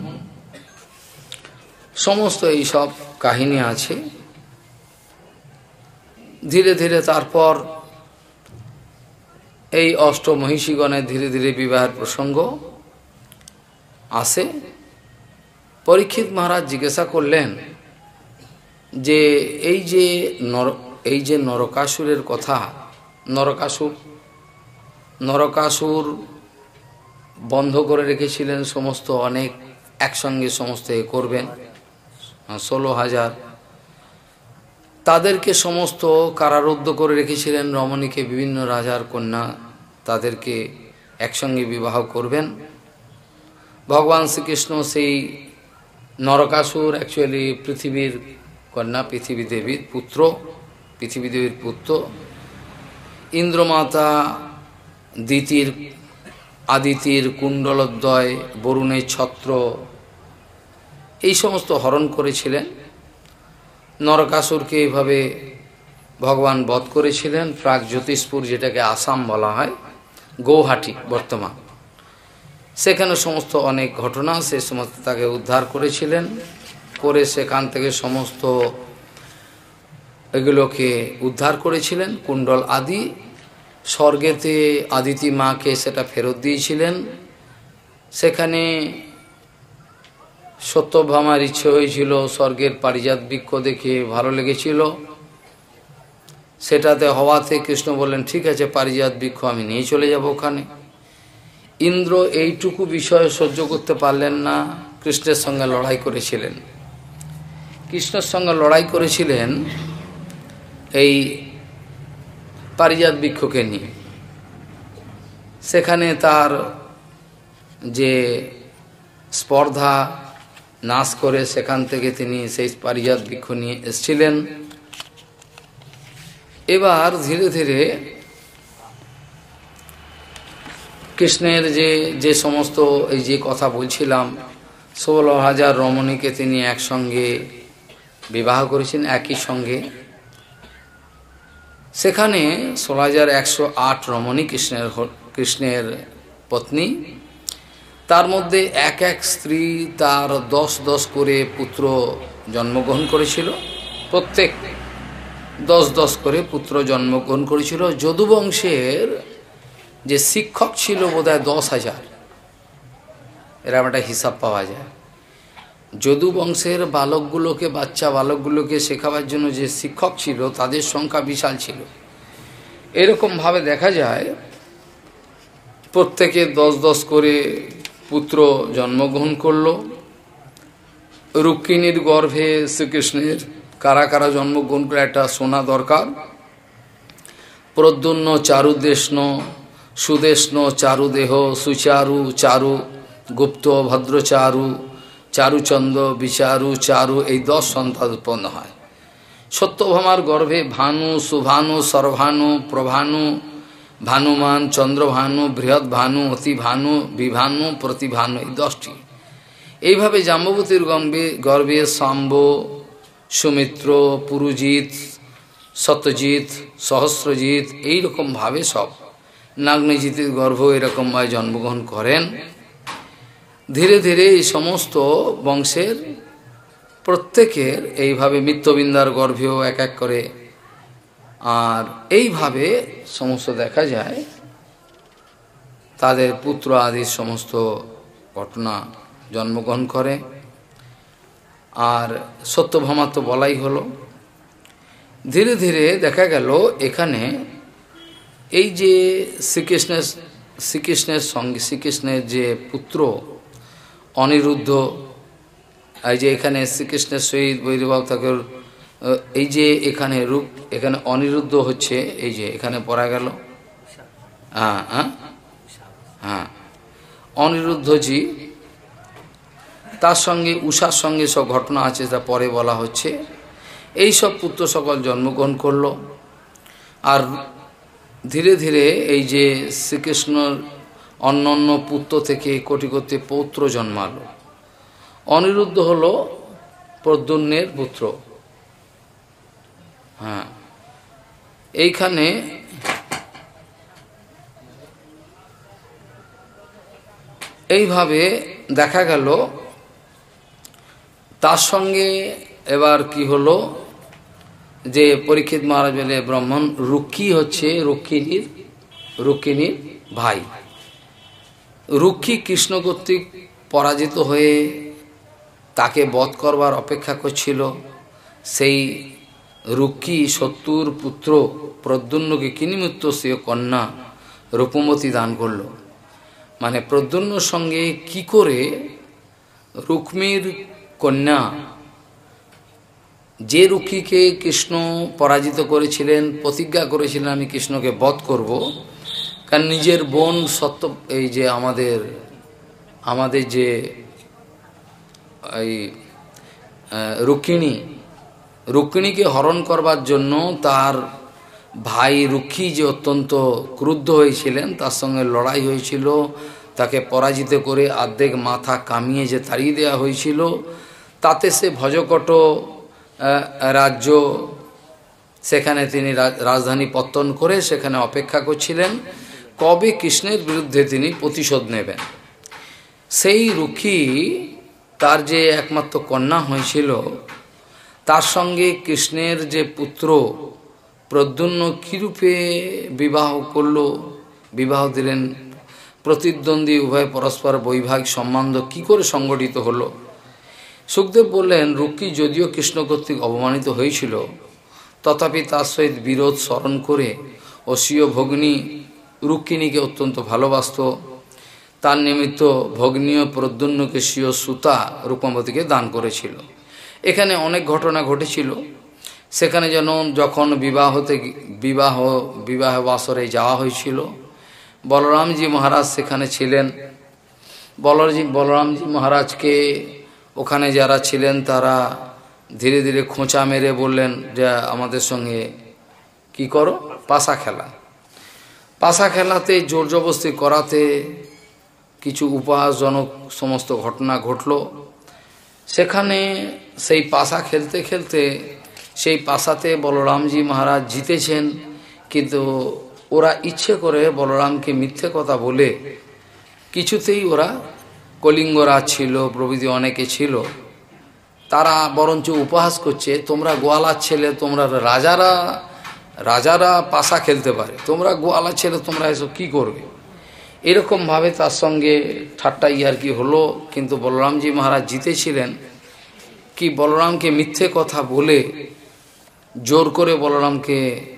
সমস্ত এই সব কাহিনী আছে। ধীরে ধীরে তারপর এই অষ্ট মহিষীগণের ধীরে ধীরে বিবাহের প্রসঙ্গ আসে। পরীক্ষিত মহারাজ জিজ্ঞাসা করলেন যে এই যে নর এই যে নরকাসুরের কথা, নরকাসুর নরকাসুর বন্ধ করে রেখেছিলেন সমস্ত, অনেক একসঙ্গে সমস্ত এ করবেন, ষোলো হাজার তাদেরকে সমস্ত কারারুদ্ধ করে রেখেছিলেন। রমণীকে বিভিন্ন রাজার কন্যা তাদেরকে একসঙ্গে বিবাহ করবেন। ভগবান শ্রীকৃষ্ণ সেই নরকাসুর অ্যাকচুয়ালি পৃথিবীর কন্যা, পৃথিবী দেবীর পুত্র, পৃথিবী দেবীর পুত্র। ইন্দ্রমাতা দিতির আদিতির কুণ্ডলোদ্বয়, বরুণের ছত্র, এই সমস্ত হরণ করেছিলেন। নরকাসুরকে এইভাবে ভগবান বধ করেছিলেন। প্রাক জ্যোতিষপুর, যেটাকে আসাম বলা হয়, গৌহাটি বর্তমান, সেখানে সমস্ত অনেক ঘটনা, সে সমস্ত তাকে উদ্ধার করেছিলেন, করে সেখান থেকে সমস্ত এগুলোকে উদ্ধার করেছিলেন। কুণ্ডল আদি স্বর্গেতে আদিতি মাকে সেটা ফেরত দিয়েছিলেন। সেখানে সত্যভামার ইচ্ছে হয়েছিল, স্বর্গের পারিজাত বৃক্ষ দেখে ভালো লেগেছিল, সেটাতে হওয়াতে কৃষ্ণ বললেন ঠিক আছে পারিজাত বৃক্ষ আমি নিয়ে চলে যাব ওখানে। ইন্দ্র এইটুকু বিষয় সহ্য করতে পারলেন না, কৃষ্ণের সঙ্গে লড়াই করেছিলেন। কৃষ্ণের সঙ্গে লড়াই করেছিলেন এই পারিজাত বৃক্ষকে নিয়ে। সেখানে তার যে স্পর্ধা নাশ করে সেখান থেকে তিনি সেই পারিজাত বৃক্ষ নিয়ে এসেছিলেন। এবার ধীরে ধীরে কৃষ্ণের যে যে সমস্ত এই যে কথা বলছিলাম, ষোলো হাজার রমণীকে তিনি একসঙ্গে বিবাহ করেছেন একই সঙ্গে। সেখানে ষোলো হাজার একশো আট রমণী কৃষ্ণের কৃষ্ণের পত্নী, তার মধ্যে এক এক স্ত্রী তার দশ দশ করে পুত্র জন্মগ্রহণ করেছিল, প্রত্যেক দশ দশ করে পুত্র জন্মগ্রহণ করেছিল। যদুবংশের যে শিক্ষক ছিল বোধহয় দশ হাজার, এরকম একটা হিসাব পাওয়া যায়। যদুবংশের বালকগুলোকে, বাচ্চা বালকগুলোকে শেখাবার জন্য যে শিক্ষক ছিল তাদের সংখ্যা বিশাল ছিল। এরকমভাবে দেখা যায় প্রত্যেকে দশ দশ করে পুত্র জন্মগ্রহণ করল। রুক্মিণীর গর্ভে শ্রীকৃষ্ণের কারা কারা জন্মগ্রহণ করে একটা শোনা দরকার। প্রদ্যুন্ন চারুদেষ্ণ, সুদেষ্ণ চারুদেহ, সুচারু চারু, গুপ্ত ভদ্রচারু, চারুচন্দ্র বিচারু চারু, এই দশ সন্তান উৎপন্ন হয়। সত্যভামার গর্ভে ভানু, সুভানু, সর্বানু, প্রভানু, ভানুমান, চন্দ্রভানু, বৃহৎ ভানু, অতি ভানু, বিভানু, প্রতিভানু, এই দশটি। এইভাবে জাম্ববতীর গর্ভে গর্ভে শাম্ব, সুমিত্র, পুরুজিৎ, সত্যজিৎ, সহস্রজিৎ, এইরকমভাবে সব নাগ্নজিতের গর্ভ এরকমভাবে জন্মগ্রহণ করেন। ধীরে ধীরে এই সমস্ত বংশের প্রত্যেকের এইভাবে মিত্রবিন্দার গর্ভেও এক এক করে, আর এইভাবে সমস্ত দেখা যায় তাদের পুত্র আদির সমস্ত ঘটনা জন্মগ্রহণ করে। আর সত্যভামা তো বলাই হলো। ধীরে ধীরে দেখা গেল এখানে এই যে শ্রীকৃষ্ণের শ্রীকৃষ্ণের সঙ্গে শ্রীকৃষ্ণের যে পুত্র অনিরুদ্ধ, এই যে এখানে শ্রীকৃষ্ণের সহিত বৈরবাব ঠাকুর, এই যে এখানে রূপ, এখানে অনিরুদ্ধ হচ্ছে, এই যে এখানে পড়া গেল, হ্যাঁ হ্যাঁ হ্যাঁ অনিরুদ্ধজি, তার সঙ্গে উষার সঙ্গে সব ঘটনা আছে, তা পরে বলা হচ্ছে। এই সব পুত্র সকল জন্মগ্রহণ করল। আর ধীরে ধীরে এই যে শ্রীকৃষ্ণর অন্য অন্য পুত্র থেকে কোটি কোটি পৌত্র জন্মালো। অনিরুদ্ধ হল প্রদ্যুম্নের পুত্র। হ্যাঁ, এইখানে এইভাবে দেখা গেল তার সঙ্গে এবার কি হলো যে পরীক্ষিত মহারাজ বলে ব্রাহ্মণ রুক্মী হচ্ছে রুক্মিণীর রুক্মিণীর ভাই। রুক্মী কৃষ্ণ কর্তৃক পরাজিত হয়ে তাকে বধ করবার অপেক্ষা করছিল। সেই রুক্মী শত্রুর পুত্র প্রদ্যুম্নকে কিনিমিত্ত সে কন্যা রূপমতী দান করল। মানে প্রদ্যুম্নর সঙ্গে কি করে রুক্মীর কন্যা, যে রুক্মীকে কৃষ্ণ পরাজিত করেছিলেন, প্রতিজ্ঞা করেছিলেন আমি কৃষ্ণকে বধ করব, কারণ নিজের বোন সত্য এই যে আমাদের আমাদের যে এই রুক্মিণী রুক্মিণীকে হরণ করবার জন্য তার ভাই রুক্মী যে অত্যন্ত ক্রুদ্ধ হয়েছিলেন, তার সঙ্গে লড়াই হয়েছিল, তাকে পরাজিত করে অর্ধেক মাথা কামিয়ে যে তাড়িয়ে দেওয়া হয়েছিল, তাতে সে ভজকট রাজ্য সেখানে তিনি রাজধানী পত্তন করে সেখানে অপেক্ষা করছিলেন কবে কৃষ্ণের বিরুদ্ধে তিনি প্রতিশোধ নেবেন। সেই রুক্মী তার যে একমাত্র কন্যা হয়েছিল, তার সঙ্গে কৃষ্ণের যে পুত্র প্রদ্যুম্ন কীরূপে বিবাহ করল, বিবাহ দিলেন, প্রতিদ্বন্দ্বী উভয় পরস্পর বৈবাহিক সম্বন্ধ কি করে সংগঠিত হলো। সুখদেব বললেন রুক্মী যদিও কৃষ্ণ কর্তৃক অবমানিত হয়েছিল, তথাপি তার সহিত বিরোধ স্মরণ করে ও স্বীয় ভগ্নী রুক্মিণীকে অত্যন্ত ভালোবাসত। তার নিমিত্ত ভগ্নীয় প্রদ্যুম্নকে স্বীয় সুতা রূপমতীকে দান করেছিল। এখানে অনেক ঘটনা ঘটেছিল। সেখানে যেন যখন বিবাহতে বিবাহ বিবাহ বাসরে যাওয়া হয়েছিল, বলরামজি মহারাজ সেখানে ছিলেন। বলরামজি বলরামজি মহারাজকে ওখানে যারা ছিলেন তারা ধীরে ধীরে খোঁচা মেরে বললেন যে আমাদের সঙ্গে কি করো, পাশা খেলা। পাশা খেলাতে জোর জবরদস্তি করাতে কিছু উপহাসজনক সমস্ত ঘটনা ঘটল। সেখানে সেই পাশা খেলতে খেলতে সেই পাশাতে বলরামজি মহারাজ জিতেছেন, কিন্তু ওরা ইচ্ছে করে বলরামকে মিথ্যে কথা বলে কিছুতেই ওরা কলিঙ্গরাজ ছিল প্রভৃতি অনেকে ছিল, তারা বরঞ্চ উপহাস করছে তোমরা গোয়ালার ছেলে, তোমরা রাজারা রাজারা পাশা খেলতে পারে, তোমরা গোয়ালার ছেলে তোমরা এসব কী করবে, এরকমভাবে তার সঙ্গে ঠাট্টা ইয়ার্কি হলো। কিন্তু বলরামজি মহারাজ জিতেছিলেন কি বলরামকে মিথ্যে কথা বলে জোর করে বলরামকে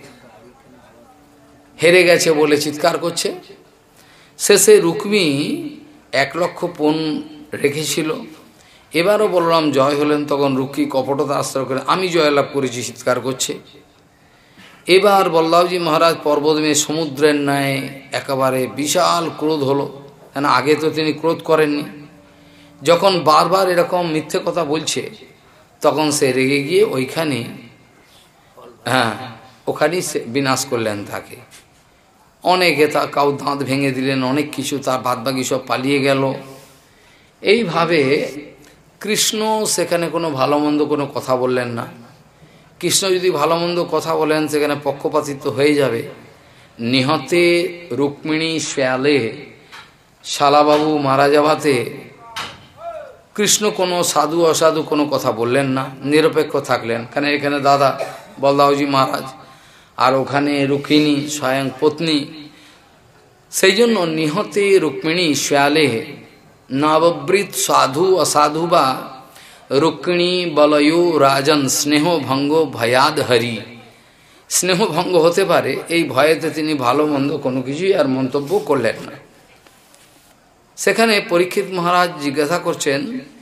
হেরে গেছে বলে চিৎকার করছে। শেষে রুক্মী এক লক্ষ পণ রেখেছিল। এবারও বলরাম জয় হলেন, তখন রুক্মী কপটতা আশ্রয় করে আমি জয়লাভ করেছি চিৎকার করছে। এবার বল্লভজি মহারাজ পর্বতমে সমুদ্রের ন্যায় একেবারে বিশাল ক্রোধ হলো, কেন আগে তো তিনি ক্রোধ করেননি। যখন বারবার এরকম মিথ্যে কথা বলছে তখন সে রেগে গিয়ে ওইখানে হ্যাঁ ওখানেই বিনাশ করলেন তাকে। অনেকে তা কাউ দাঁত ভেঙে দিলেন, অনেক কিছু, তার বাদবাকি সব পালিয়ে গেল। এইভাবে কৃষ্ণ সেখানে কোনো ভালো মন্দ কোনো কথা বললেন না। কৃষ্ণ যদি ভালো মন্দ কথা বলেন সেখানে পক্ষপাতিত্ব হয়ে যাবে। নিহতে রুক্মিণী শ্যালে শালাবাবু মারা যাওয়াতে কৃষ্ণ কোনো সাধু অসাধু কোনো কথা বললেন না, নিরপেক্ষ থাকলেন। কারণ এখানে দাদা বলদাওজি মহারাজ আর ওখানে রুক্মিণী স্বয়ং পত্নী, সেই জন্য নিহতে রুক্মিণী শ্যালে নববৃত সাধু অসাধু বা রুক্মিণী বলয়ো রাজন স্নেহ ভঙ্গ ভয়াদ হরি। স্নেহ ভঙ্গ হতে পারে এই ভয়েতে তিনি ভালো মন্দ কোনো কিছুই আর মন্তব্য করলেন না। সেখানে পরীক্ষিত মহারাজ জিজ্ঞাসা করছেন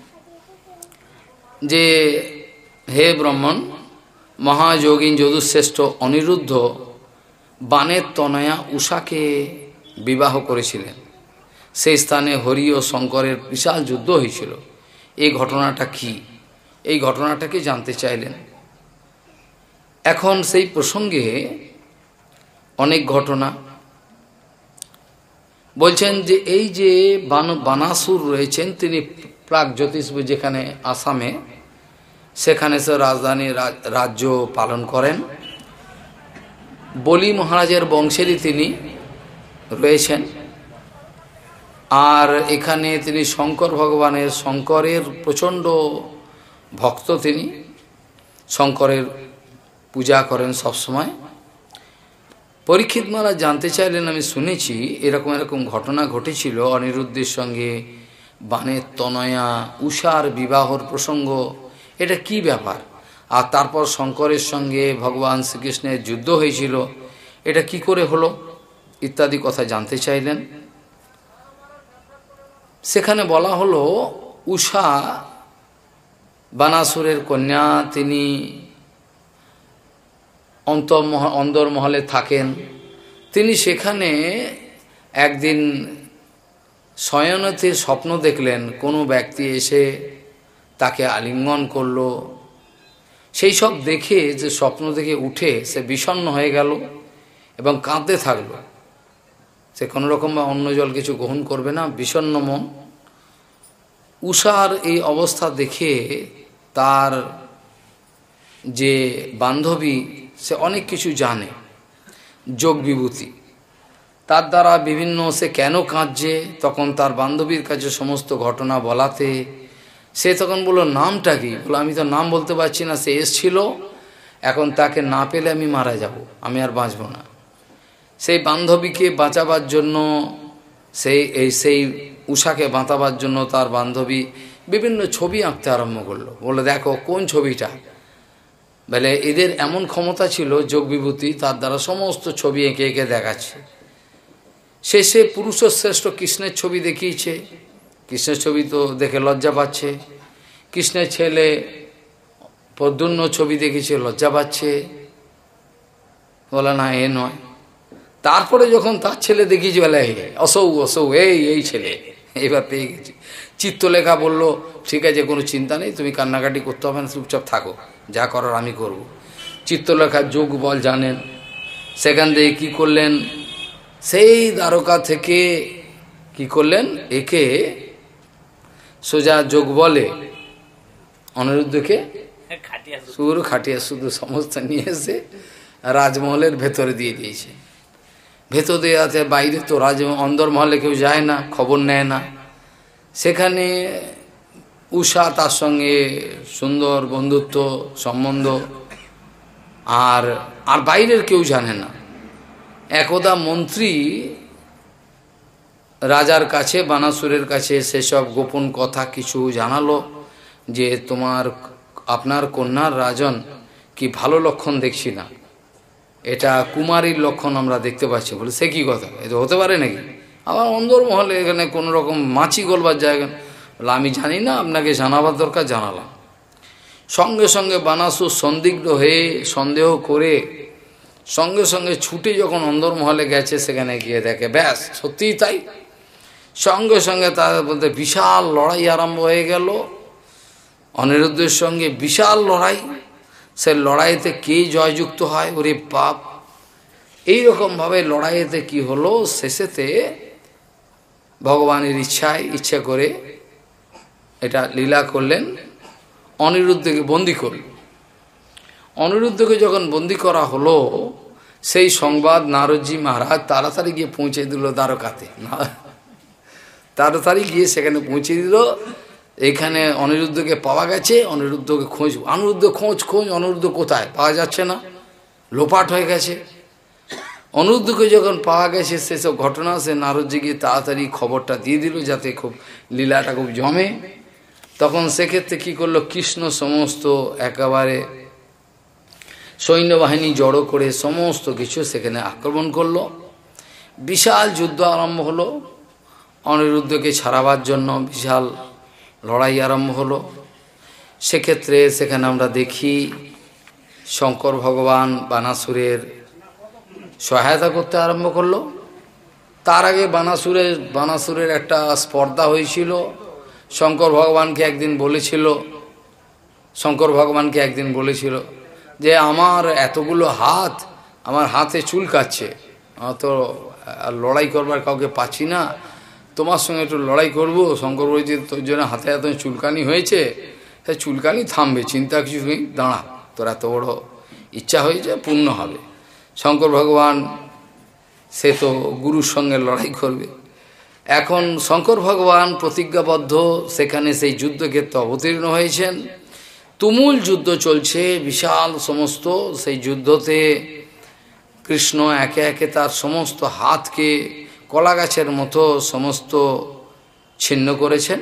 যে হে ব্রাহ্মণ, মহাযোগিন যদুশ্রেষ্ঠ অনিরুদ্ধ বানের তনয়া উষাকে বিবাহ করেছিলেন। সেই স্থানে হরি ও শঙ্করের বিশাল যুদ্ধ হয়েছিল। এই ঘটনাটা কি, এই ঘটনাটাকে জানতে চাইলেন। এখন সেই প্রসঙ্গে অনেক ঘটনা বলছেন যে এই যে বানাসুর রয়েছেন তিনি প্রাক জ্যোতিষপুর যেখানে আসামে, সেখানে সে রাজধানী রাজ্য পালন করেন। বলি মহারাজের বংশেরই তিনি রয়েছেন। আর এখানে তিনি শঙ্কর ভগবানের, শঙ্করের প্রচণ্ড ভক্ত, তিনি শঙ্করের পূজা করেন সবসময়। পরীক্ষিত মহারাজ জানতে চাইলেন, আমি শুনেছি এরকম এরকম ঘটনা ঘটেছিল অনিরুদ্ধের সঙ্গে বানের তনয়া উষার বিবাহর প্রসঙ্গ, এটা কি ব্যাপার? আর তারপর শঙ্করের সঙ্গে ভগবান শ্রীকৃষ্ণের যুদ্ধ হয়েছিল, এটা কি করে হলো ইত্যাদি কথা জানতে চাইলেন। সেখানে বলা হলো উষা বানাসুরের কন্যা, তিনি অন্তর্মহ অন্দরমহলে থাকেন। তিনি সেখানে একদিন শয়নতে স্বপ্ন দেখলেন, কোনো ব্যক্তি এসে তাকে আলিঙ্গন করলো। সেই সব দেখে, যে স্বপ্ন দেখে উঠে সে বিষণ্ণ হয়ে গেল এবং কাঁদতে থাকলো। সে কোনো রকম অন্য জল কিছু গ্রহণ করবে না, বিষণ্ণ মন। উষার এই অবস্থা দেখে তার যে বান্ধবী, সে অনেক কিছু জানে, যোগ বিভূতি, তার দ্বারা বিভিন্ন, সে কেন কাঁদছে তখন তার বান্ধবীর কাছে সমস্ত ঘটনা বলাতে সে তখন বলল, নামটা কি? বলো, আমি তো নাম বলতে পারছি না, সে এসছিল, এখন তাকে না পেলে আমি মারা যাব, আমি আর বাঁচব না। সেই বান্ধবীকে বাঁচাবার জন্য, সেই এই সেই উষাকে বাঁচাবার জন্য তার বান্ধবী বিভিন্ন ছবি আঁকতে আরম্ভ করলো। বললো, দেখো কোন ছবিটা? বলে, এদের এমন ক্ষমতা ছিল যোগ বিভূতি, তার দ্বারা সমস্ত ছবি এঁকে এঁকে দেখাচ্ছে। শেষে পুরুষের শ্রেষ্ঠ কৃষ্ণের ছবি দেখিয়েছে। কৃষ্ণের ছবি তো দেখে লজ্জা পাচ্ছে। কৃষ্ণের ছেলে প্রদ্যুম্ন ছবি দেখেছে, লজ্জা পাচ্ছে, বলে না এ নয়। তারপরে যখন তার ছেলে দেখিয়েছে, বলে অসৌ অসৌ এই এই ছেলে, এবার পেয়ে গেছি। চিত্রলেখা বলল, ঠিক আছে, কোনো চিন্তা নেই, তুমি কান্নাকাটি করতে হবে না, চুপচাপ থাকো, যা করার আমি করব। চিত্রলেখার যোগ বল জানেন। সেখান থেকে কী করলেন, সেই দ্বারকা থেকে কি করলেন, একে সোজা যোগ বলে অনিরুদ্ধকে সুর খাটিয়া শুধু সমস্ত নিয়ে এসে রাজমহলের ভেতরে দিয়ে দিয়েছে। ভেতর দিয়ে আছে, বাইরে তো রাজ অন্দরমহলে কেউ যায় না, খবর নেয় না। সেখানে উষা তার সঙ্গে সুন্দর বন্ধুত্ব সম্বন্ধ, আর আর বাইরের কেউ জানে না। একদা মন্ত্রী রাজার কাছে, বানাসুরের কাছে সেসব গোপন কথা কিছু জানালো, যে তোমার আপনার কন্যার রাজন কি ভালো লক্ষণ দেখছি না, এটা কুমারীর লক্ষণ আমরা দেখতে পাচ্ছি। বলে, সে কি কথা, এটা হতে পারে নাকি? আবার অন্দরমহলে এখানে কোনো রকম মাছি গলবার জায়গা। বলে, আমি জানি না, আপনাকে জানাবার দরকার, জানালাম। সঙ্গে সঙ্গে বানাসুর সন্দিগ্ধ হয়ে সন্দেহ করে সঙ্গে সঙ্গে ছুটে যখন অন্দরমহলে গেছে, সেখানে গিয়ে দেখে ব্যাস সত্যিই তাই। সঙ্গে সঙ্গে তার বলতে বিশাল লড়াই আরম্ভ হয়ে গেল অনিরুদ্ধের সঙ্গে, বিশাল লড়াই। সে লড়াইতে কে জয়যুক্ত হয়, ওরে পাপ! এইরকমভাবে লড়াইতে কি হলো, শেষেতে ভগবানের ইচ্ছায় ইচ্ছা করে এটা লীলা করলেন, অনিরুদ্ধকে বন্দী করল। অনিরুদ্ধকে যখন বন্দী করা হলো, সেই সংবাদ নারদজি মহারাজ তাড়াতাড়ি গিয়ে পৌঁছে দিল দ্বারকাতে। তাড়াতাড়ি গিয়ে সেখানে পৌঁছে দিল, এখানে অনিরুদ্ধকে পাওয়া গেছে, অনিরুদ্ধকে খোঁজ, অনিরুদ্ধ খোঁজ খোঁজ অনিরুদ্ধ কোথায়, পাওয়া যাচ্ছে না, লোপাট হয়ে গেছে। অনিরুদ্ধকে যখন পাওয়া গেছে, সেসব ঘটনা সে নারদজি গিয়ে তাড়াতাড়ি খবরটা দিয়ে দিল, যাতে খুব লীলাটা খুব জমে। তখন সেক্ষেত্রে কী করলো, কৃষ্ণ সমস্ত একেবারে সৈন্যবাহিনী জড়ো করে সমস্ত কিছু সেখানে আক্রমণ করলো। বিশাল যুদ্ধ আরম্ভ হলো, অনিরুদ্ধকে ছাড়াবার জন্য বিশাল লড়াই আরম্ভ হলো। সেক্ষেত্রে সেখানে আমরা দেখি শঙ্কর ভগবান বানাসুরের সহায়তা করতে আরম্ভ করলো। তার আগে বানাসুরের বানাসুরের একটা স্পর্ধা হয়েছিল। শঙ্কর ভগবানকে একদিন বলেছিল শঙ্কর ভগবানকে একদিন বলেছিল যে আমার এতগুলো হাত, আমার হাতে চুলকাচ্ছে, তো লড়াই করবার কাউকে পাচ্ছি না, তোমার সঙ্গে একটু লড়াই করব। শঙ্কর বলেছে, তোর জন্য হাতে এত চুলকানি হয়েছে, সে চুলকানি থামবে, চিন্তা কিছু নেই, দাঁড়া, তোর এত বড় ইচ্ছা হয়েছে, পূর্ণ হবে। শঙ্কর ভগবান সে তো গুরুর সঙ্গে লড়াই করবে, এখন শঙ্কর ভগবান প্রতিজ্ঞাবদ্ধ সেখানে সেই যুদ্ধক্ষেত্রে অবতীর্ণ হয়েছেন। তুমুল যুদ্ধ চলছে, বিশাল সমস্ত সেই যুদ্ধতে কৃষ্ণ একে একে তার সমস্ত হাতকে কলা গাছের মতো সমস্ত ছিন্ন করেছেন,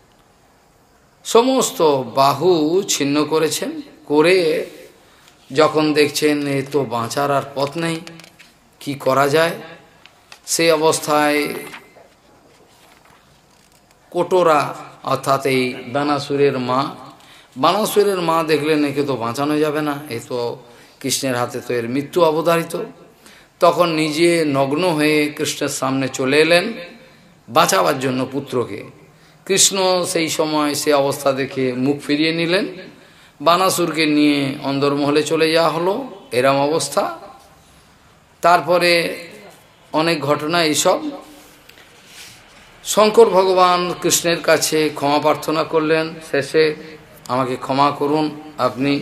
সমস্ত বাহু ছিন্ন করেছেন, করে যখন দেখছেন এ তো বাঁচার আর পথ নেই, কি করা যায়, সেই অবস্থায় কটোরা অর্থাৎ এই বানাসুরের মা, বানাসুরের মা দেখলেন একে তো বাঁচানো যাবে না, এ তো কৃষ্ণের হাতে তো এর মৃত্যু অবধারিত। তখন নিজে নগ্ন হয়ে কৃষ্ণের সামনে চলে এলেন বাঁচাবার জন্য পুত্রকে। কৃষ্ণ সেই সময় সে অবস্থা দেখে মুখ ফিরিয়ে নিলেন, বানাসুরকে নিয়ে অন্দরমহলে চলে যাওয়া হলো, এরম অবস্থা। তারপরে অনেক ঘটনা এইসব। শঙ্কর ভগবান কৃষ্ণের কাছে ক্ষমা প্রার্থনা করলেন, শেষে আমাকে ক্ষমা করুন, আপনি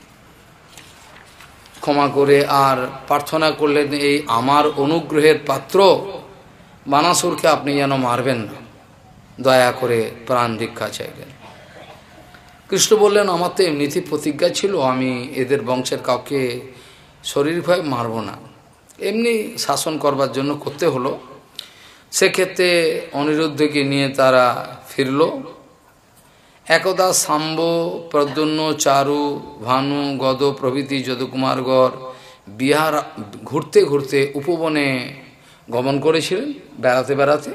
ক্ষমা করে আর প্রার্থনা করলেন এই আমার অনুগ্রহের পাত্র বানাসুরকে আপনি যেন মারবেন না, দয়া করে প্রাণ ভিক্ষা চাইলেন। কৃষ্ণ বললেন আমার তো এমনিতেই প্রতিজ্ঞা ছিল, আমি এদের বংশের কাউকে শরীর ভয় মারব না, এমনি শাসন করবার জন্য করতে হলো। সেক্ষেত্রে অনিরুদ্ধকে নিয়ে তারা ফিরল। একদা শাম্ব, প্রদ্যুম্ন, চারু, ভানু, গদ প্রভৃতি যদুকুমারগড় বিহার ঘুরতে ঘুরতে উপবনে গমন করেছিলেন, বেড়াতে বেড়াতে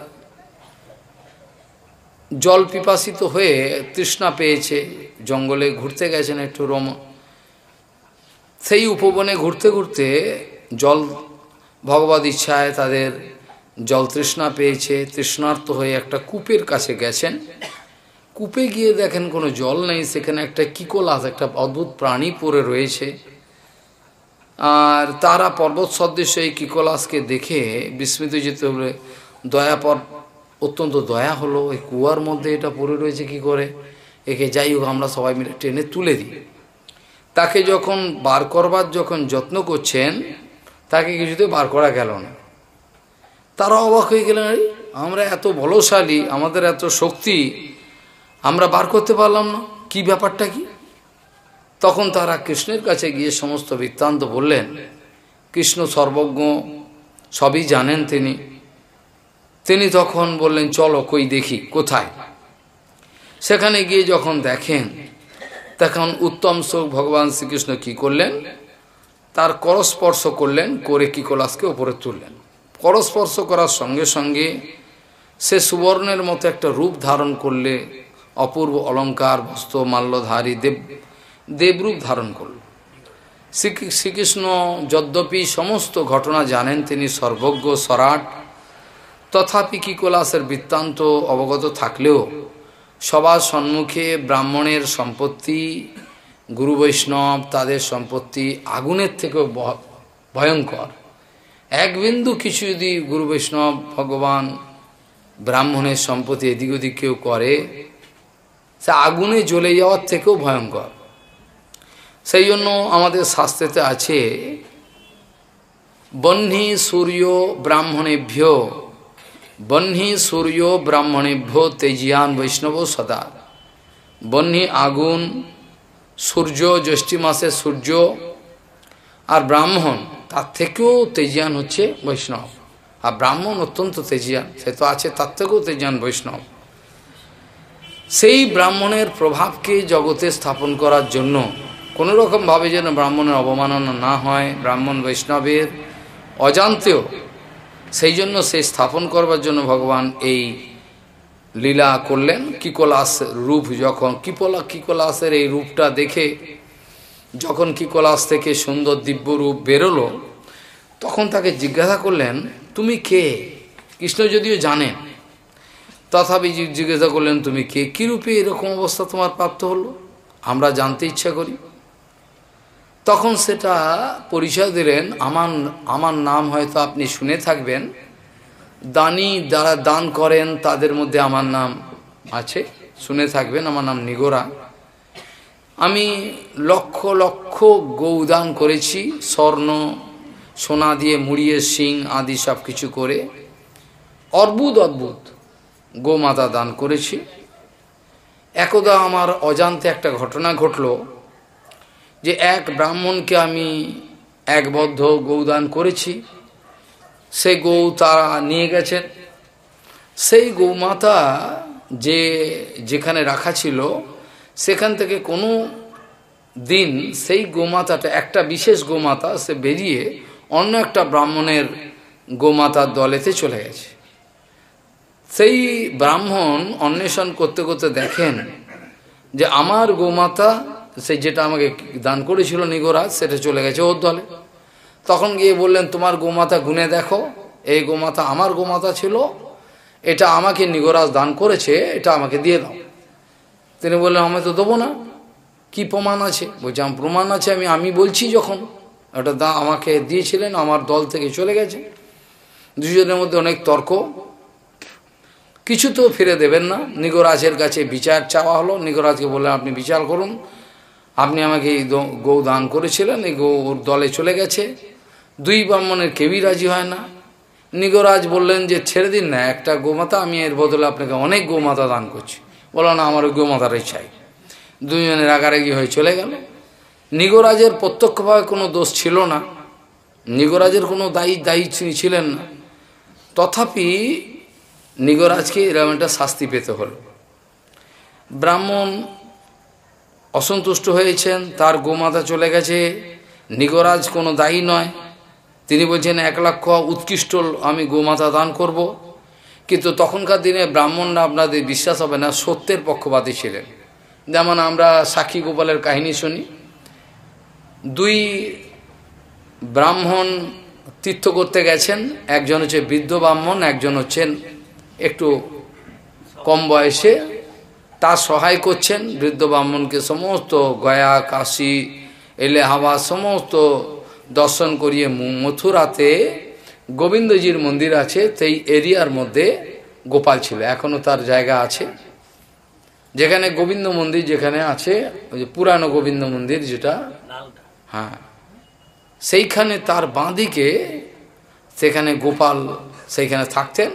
জল পিপাসিত হয়ে তৃষ্ণা পেয়েছে, জঙ্গলে ঘুরতে গেছেন একটু রম। সেই উপবনে ঘুরতে ঘুরতে জল ভগবত ইচ্ছায় তাদের জল তৃষ্ণা পেয়েছে, তৃষ্ণার্ত হয়ে একটা কূপের কাছে গেছেন। কূপে গিয়ে দেখেন কোনো জল নেই, সেখানে একটা কিকোলাস, একটা অদ্ভুত প্রাণী পড়ে রয়েছে। আর তারা পর্বত সদৃশ্য এই কিকোলাসকে দেখে বিস্মিত যেতে হলে দয়াপর অত্যন্ত দয়া হলো, এই কুয়ার মধ্যে এটা পড়ে রয়েছে কি করে, একে যাই হোক আমরা সবাই মিলে টেনে তুলে দিই। তাকে যখন বার করবার যখন যত্ন করছেন, তাকে কিছুতে বার করা গেল না। তারা অবাক হয়ে গেলেন, আমরা এত বলশালী, আমাদের এত শক্তি, আমরা বার করতে পারলাম না, কি ব্যাপারটা কি? তখন তারা কৃষ্ণের কাছে গিয়ে সমস্ত বৃত্তান্ত বললেন। কৃষ্ণ সর্বজ্ঞ, সবই জানেন তিনি। তিনি তখন বললেন চলো কই দেখি কোথায়। সেখানে গিয়ে যখন দেখেন, তখন উত্তম শোক ভগবান শ্রীকৃষ্ণ কি করলেন, তার করস্পর্শ করলেন, করে কিকোলাসকে উপরে তুললেন। করস্পর্শ করার সঙ্গে সঙ্গে সে সুবর্ণের মতো একটা রূপ ধারণ করলে, অপূর্ব অলঙ্কার বস্ত্র মাল্যধারী দেব দেবরূপ ধারণ করল। শ্রীকৃষ্ণ যদ্যপি সমস্ত ঘটনা জানেন, তিনি সর্বজ্ঞ সরাট, তথাপি কিকোলাসের বৃত্তান্ত অবগত থাকলেও সবার সম্মুখে ব্রাহ্মণের সম্পত্তি, গুরু বৈষ্ণব তাদের সম্পত্তি আগুনের থেকেও ভয়ঙ্কর। এক বিন্দু কিছু যদি গুরু বৈষ্ণব ভগবান ব্রাহ্মণের সম্পত্তি এদিক ওদিক কেউ করে, সে আগুনে জ্বলে যাওয়ার থেকেও ভয়ঙ্কর। সেই জন্য আমাদের শাস্ত্রেতে আছে, বহ্নি সূর্য ব্রাহ্মণেভ্য, বহ্নি সূর্য ব্রাহ্মণেভ্য তেজিয়ান বৈষ্ণব সদা। বহ্নি আগুন, সূর্য জ্যৈষ্ঠী মাসে সূর্য, আর ব্রাহ্মণ তার থেকেও তেজিয়ান হচ্ছে বৈষ্ণব। আর ব্রাহ্মণ অত্যন্ত তেজিয়ান, সে তো আছে তার থেকেও তেজিয়ান বৈষ্ণব। সেই ব্রাহ্মণের প্রভাবকে জগতে স্থাপন করার জন্য কোনো রকমভাবে যেন ব্রাহ্মণের অবমাননা না হয়, ব্রাহ্মণ বৈষ্ণবের অজান্তেও, সেই জন্য সে স্থাপন করবার জন্য ভগবান এই লীলা করলেন। কিকোলাস রূপ যখন কিপলা কিকোলাসের এই রূপটা দেখে যখন কিকোলাস থেকে সুন্দর দিব্য রূপ বেরোলো, তখন তাকে জিজ্ঞাসা করলেন তুমি কে? কৃষ্ণ যদিও জানেন, তথাপি জিজ্ঞাসা করলেন তুমি কে, কী রূপে এরকম অবস্থা তোমার প্রাপ্ত হলো, আমরা জানতে ইচ্ছা করি। তখন সেটা পরিচয় দিলেন, আমার আমার নাম হয়তো আপনি শুনে থাকবেন, দানী যারা দান করেন তাদের মধ্যে আমার নাম আছে, শুনে থাকবেন, আমার নাম নিগোরা। আমি লক্ষ লক্ষ গৌদান করেছি, স্বর্ণ সোনা দিয়ে মুড়িয়ে সিং আদি সব কিছু করে, অদ্ভুত অদ্ভুত গোমাতা দান করেছি। একদা আমার অজান্তে একটা ঘটনা ঘটল যে এক ব্রাহ্মণকে আমি এক বদ্ধ গৌদান করেছি। সেই গৌ তারা নিয়ে গেছেন। সেই গৌমাতা যে যেখানে রাখা ছিল সেখান থেকে কোনো দিন সেই গোমাতাটা, একটা বিশেষ গোমাতা, সে বেরিয়ে অন্য একটা ব্রাহ্মণের গোমাতার দলেতে চলে গেছে। সেই ব্রাহ্মণ অন্বেষণ করতে করতে দেখেন যে আমার গোমাতা, সে যেটা আমাকে দান করেছিল নিগরাজ, সেটা চলে গেছে ওর দলে। তখন গিয়ে বললেন, তোমার গোমাতা গুনে দেখো, এই গোমাতা আমার গোমাতা ছিল, এটা আমাকে নিগরাজ দান করেছে, এটা আমাকে দিয়ে দাও। তিনি বললেন, আমি তো দেবো না, কি প্রমাণ আছে? বলছি, আমার প্রমাণ আছে, আমি আমি বলছি যখন এটা দা আমাকে দিয়েছিলেন, আমার দল থেকে চলে গেছে। দুজনের মধ্যে অনেক তর্ক, কিছু তো ফিরে দেবেন না। নিগরাজের কাছে বিচার চাওয়া হলো। নিগরাজকে বললেন, আপনি বিচার করুন, আপনি আমাকে এই গৌ দান করেছিলেন, এই গৌ ওর দলে চলে গেছে। দুই ব্রাহ্মণের কেউই রাজি হয় না। নিগরাজ বললেন যে ছেড়ে দিন না, একটা গোমাতা, আমি এর বদলে আপনাকে অনেক গোমাতা দান করছি। বলো না, আমার ওই গোমাতারই চাই। দুজনের রাগারাগি হয়ে চলে গেল। নিগরাজের প্রত্যক্ষভাবে কোনো দোষ ছিল না, নিগরাজের কোনো দায়ী দায়ী ছিলেন না। তথাপি নিগরাজকে এরকম একটা শাস্তি পেতে হল। ব্রাহ্মণ অসন্তুষ্ট হয়েছেন, তার গোমাতা চলে গেছে, নিগরাজ কোনো দায়ী নয়। তিনি বলছেন, এক লক্ষ উৎকৃষ্ট আমি গোমাতা দান করব। কিন্তু তখনকার দিনে ব্রাহ্মণরা, আপনাদের বিশ্বাস হবে না, সত্যের পক্ষপাতী ছিলেন। যেমন আমরা সাক্ষী গোপালের কাহিনী শুনি। দুই ব্রাহ্মণ তীর্থ করতে গেছেন, একজন হচ্ছে বৃদ্ধ ব্রাহ্মণ, একজন হচ্ছেন একটু কম বয়সে। তার সহায় করছেন বৃদ্ধ ব্রাহ্মণকে, সমস্ত গয়া, কাশী, এলাহাবাদ সমস্ত দর্শন করিয়ে। মথুরাতে গোবিন্দজির মন্দির আছে, সেই এরিয়ার মধ্যে গোপাল ছিল, এখনো তার জায়গা আছে। যেখানে গোবিন্দ মন্দির যেখানে আছে, ওই যে পুরানো গোবিন্দ মন্দির যেটা, হ্যাঁ, সেইখানে তার বাঁদিকে সেখানে গোপাল সেইখানে থাকতেন।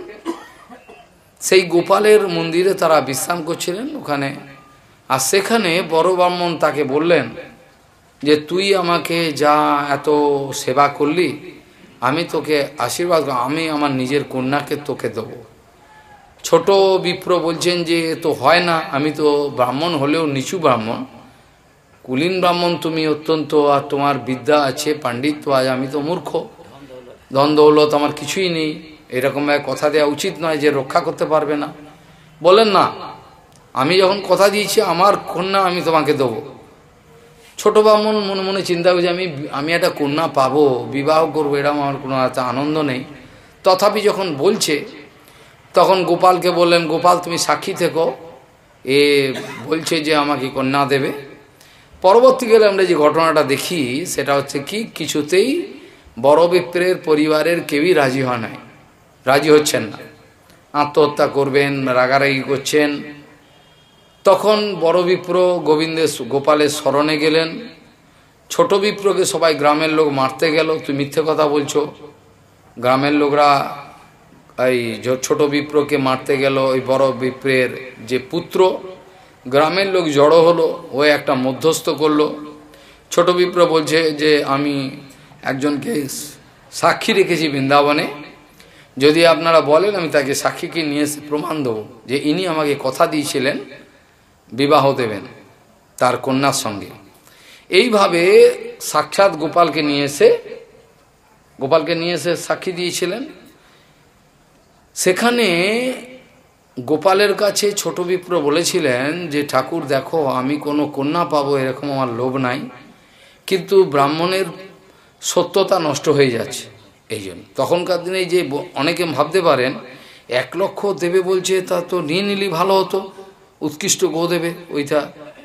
সেই গোপালের মন্দিরে তারা বিশ্রাম করছিলেন ওখানে। আর সেখানে বড় ব্রাহ্মণ তাকে বললেন যে তুই আমাকে যা এত সেবা করলি, আমি তোকে আশীর্বাদ, আমি আমার নিজের কন্যাকে তোকে দেব। ছোট বিপ্র বলছেন যে তো হয় না, আমি তো ব্রাহ্মণ হলেও নিচু ব্রাহ্মণ, কুলীন ব্রাহ্মণ তুমি অত্যন্ত, আর তোমার বিদ্যা আছে, পাণ্ডিত্য আছে, আমি তো মূর্খ, ধন দৌলত আমার কিছুই নেই, এরকমভাবে কথা দেওয়া উচিত নয় যে রক্ষা করতে পারবে না। বলেন না, আমি যখন কথা দিয়েছি আমার কন্যা আমি তোমাকে দেবো। ছোট ব্রাহ্মণ মনে মনে চিন্তা করছে, আমি আমি একটা কন্যা পাবো, বিবাহ করবো, এরকম আমার কোনো একটা আনন্দ নেই। তথাপি যখন বলছে, তখন গোপালকে বললেন, গোপাল তুমি সাক্ষী থেকো, এ বলছে যে আমাকে কন্যা দেবে। পরবর্তীকালে আমরা যে ঘটনাটা দেখি সেটা হচ্ছে কি, কিছুতেই বড় বিপ্রের পরিবারের কেউই রাজি হয় নাই, রাজি হচ্ছেন না, আত্মহত্যা করবেন, রাগারাগি করছেন। তখন বড় বিপ্র গোবিন্দের গোপালের শরণে গেলেন। ছোট বিপ্রকে সবাই গ্রামের লোক মারতে গেল, তুই মিথ্যে কথা বলছো। গ্রামের লোকরা এই ছোট বিপ্রকে মারতে গেল। ওই বড় বিপ্রের যে পুত্র, গ্রামের লোক জড়ো হলো, ও একটা মধ্যস্থ করলো। ছোট বিপ্র বলছে যে আমি একজনকে সাক্ষী রেখেছি বৃন্দাবনে, যদি আপনারা বলেন আমি তাকে সাক্ষীকে নিয়ে এসে প্রমাণ দেবো যে ইনি আমাকে কথা দিয়েছিলেন বিবাহ দেবেন তার কন্যার সঙ্গে। এইভাবে সাক্ষাৎ গোপালকে নিয়ে এসে গোপালকে নিয়ে এসে সাক্ষী দিয়েছিলেন। সেখানে গোপালের কাছে ছোট বিপ্র বলেছিলেন যে ঠাকুর দেখো, আমি কোনো কন্যা পাবো এরকম আমার লোভ নাই, কিন্তু ব্রাহ্মণের সত্যতা নষ্ট হয়ে যাচ্ছে। এই জন্য তখনকার দিনে যে অনেকে ভাবতে পারেন এক লক্ষ দেবে বলছে, তা তো নিয়ে নিলি ভালো হতো, উৎকৃষ্ট গো দেবে ওইটা,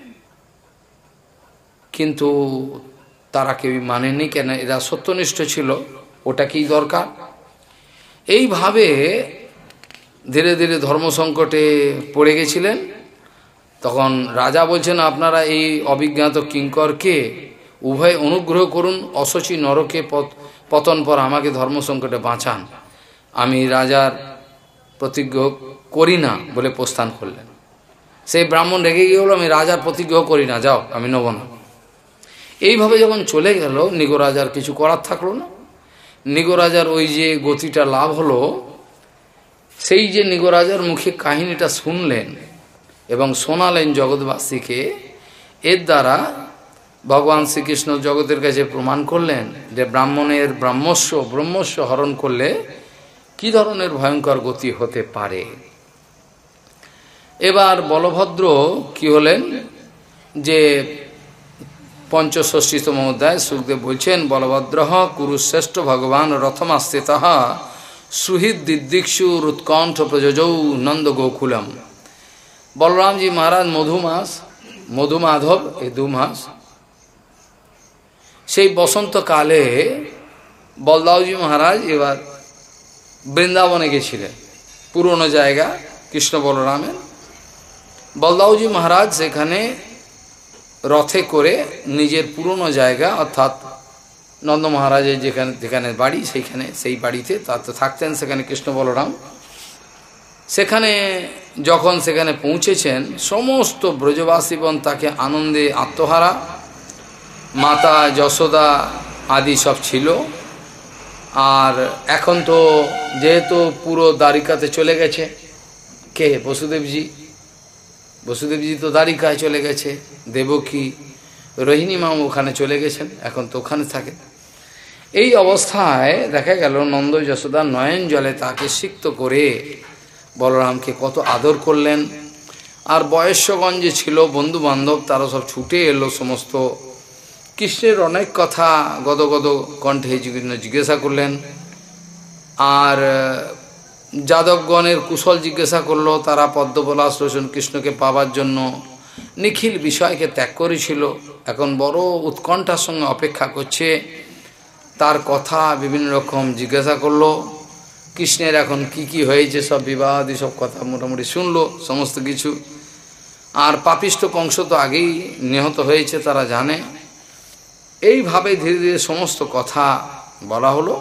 কিন্তু তারা কেউই মানেনি। কেন? এরা সত্যনিষ্ঠ ছিল, ওটা কি দরকার। এইভাবে ধীরে ধীরে ধর্ম সংকটে পড়ে গেছিলেন। তখন রাজা বলছেন, আপনারা এই অভিজ্ঞাত কিঙ্করকে উভয় অনুগ্রহ করুন, অসচি নরকে পতন পর আমাকে ধর্ম সংকটে বাঁচান। আমি রাজার প্রতিজ্ঞা করি না বলে প্রস্থান করলেন। সেই ব্রাহ্মণ রেগে গিয়ে বলল, আমি রাজার প্রতিজ্ঞা করি না, যাও, আমি নেব না। এইভাবে যখন চলে গেল, নিগো রাজার কিছু করার থাকলো না। নিগো রাজার ওই যে গতিটা লাভ হলো, সেই যে নিগো রাজার মুখে কাহিনীটা শুনলেন এবং শোনালেন জগৎবাসীকে, এর দ্বারা ভগবান শ্রীকৃষ্ণ জগতের কাছে প্রমাণ করলেন যে ব্রাহ্মণের ব্রাহ্মস্ব ব্রহ্মস্ব হরণ করলে কি ধরনের ভয়ঙ্কর গতি হতে পারে। এবার বলভদ্র কি হলেন, যে পঞ্চষষ্ঠীতম অধ্যায় সুখদেব বলছেন, বলভদ্র কুরুশ্রেষ্ঠ ভগবান রথমাস্থিত সুহৃদ দিদিক্ষুর উৎকণ্ঠ প্রযোজৌ নন্দ গোকুলম। বলরামজি মহারাজ মধুমাস মধুমাধব এই দু মাস, সেই বসন্তকালে বলদাওজি মহারাজ এবার বৃন্দাবনে গেছিলেন, পুরনো জায়গা কৃষ্ণ বলরামের। বলদাওজি মহারাজ সেখানে রথে করে নিজের পুরনো জায়গা অর্থাৎ নন্দ মহারাজের যেখানে যেখানে বাড়ি সেইখানে সেই বাড়িতে তাতে থাকতেন সেখানে কৃষ্ণ বলরাম। সেখানে যখন সেখানে পৌঁছেছেন, সমস্ত ব্রজবাসীগণ তাকে আনন্দে আত্মহারা, মাতা যশোদা আদি সব ছিল। আর এখন তো যেহেতু পুরো দ্বারিকাতে চলে গেছে, কে বসুদেবজি বসুদেবজি তো দ্বারিকায় চলে গেছে, দেবকী রোহিণী মা ওখানে চলে গেছেন, এখন তো ওখানে থাকেন। এই অবস্থায় দেখা গেল নন্দ যশোদা নয়ন জলে তাকে সিক্ত করে বলরামকে কত আদর করলেন। আর বয়স্যগণ যে ছিল বন্ধু বান্ধব তারা সব ছুটে এলো, সমস্ত কৃষ্ণের অনেক কথা গদগদ কণ্ঠে জিজ্ঞাসা করলেন। আর যাদবগণের কুশল জিজ্ঞাসা করলো, তারা পদ্মপলাশ লোচন কৃষ্ণকে পাবার জন্য নিখিল বিষয়কে ত্যাগ করেছিল, এখন বড় উৎকণ্ঠার সঙ্গে অপেক্ষা করছে। তার কথা বিভিন্ন রকম জিজ্ঞাসা করলো, কৃষ্ণের এখন কি কি হয়েছে সব বিবাহাদি সব কথা মোটামুটি শুনলো সমস্ত কিছু। আর পাপিষ্ঠ কংস তো আগেই নিহত হয়েছে, তারা জানে। এইভাবে ধীরে ধীরে সমস্ত কথা বলা হলো।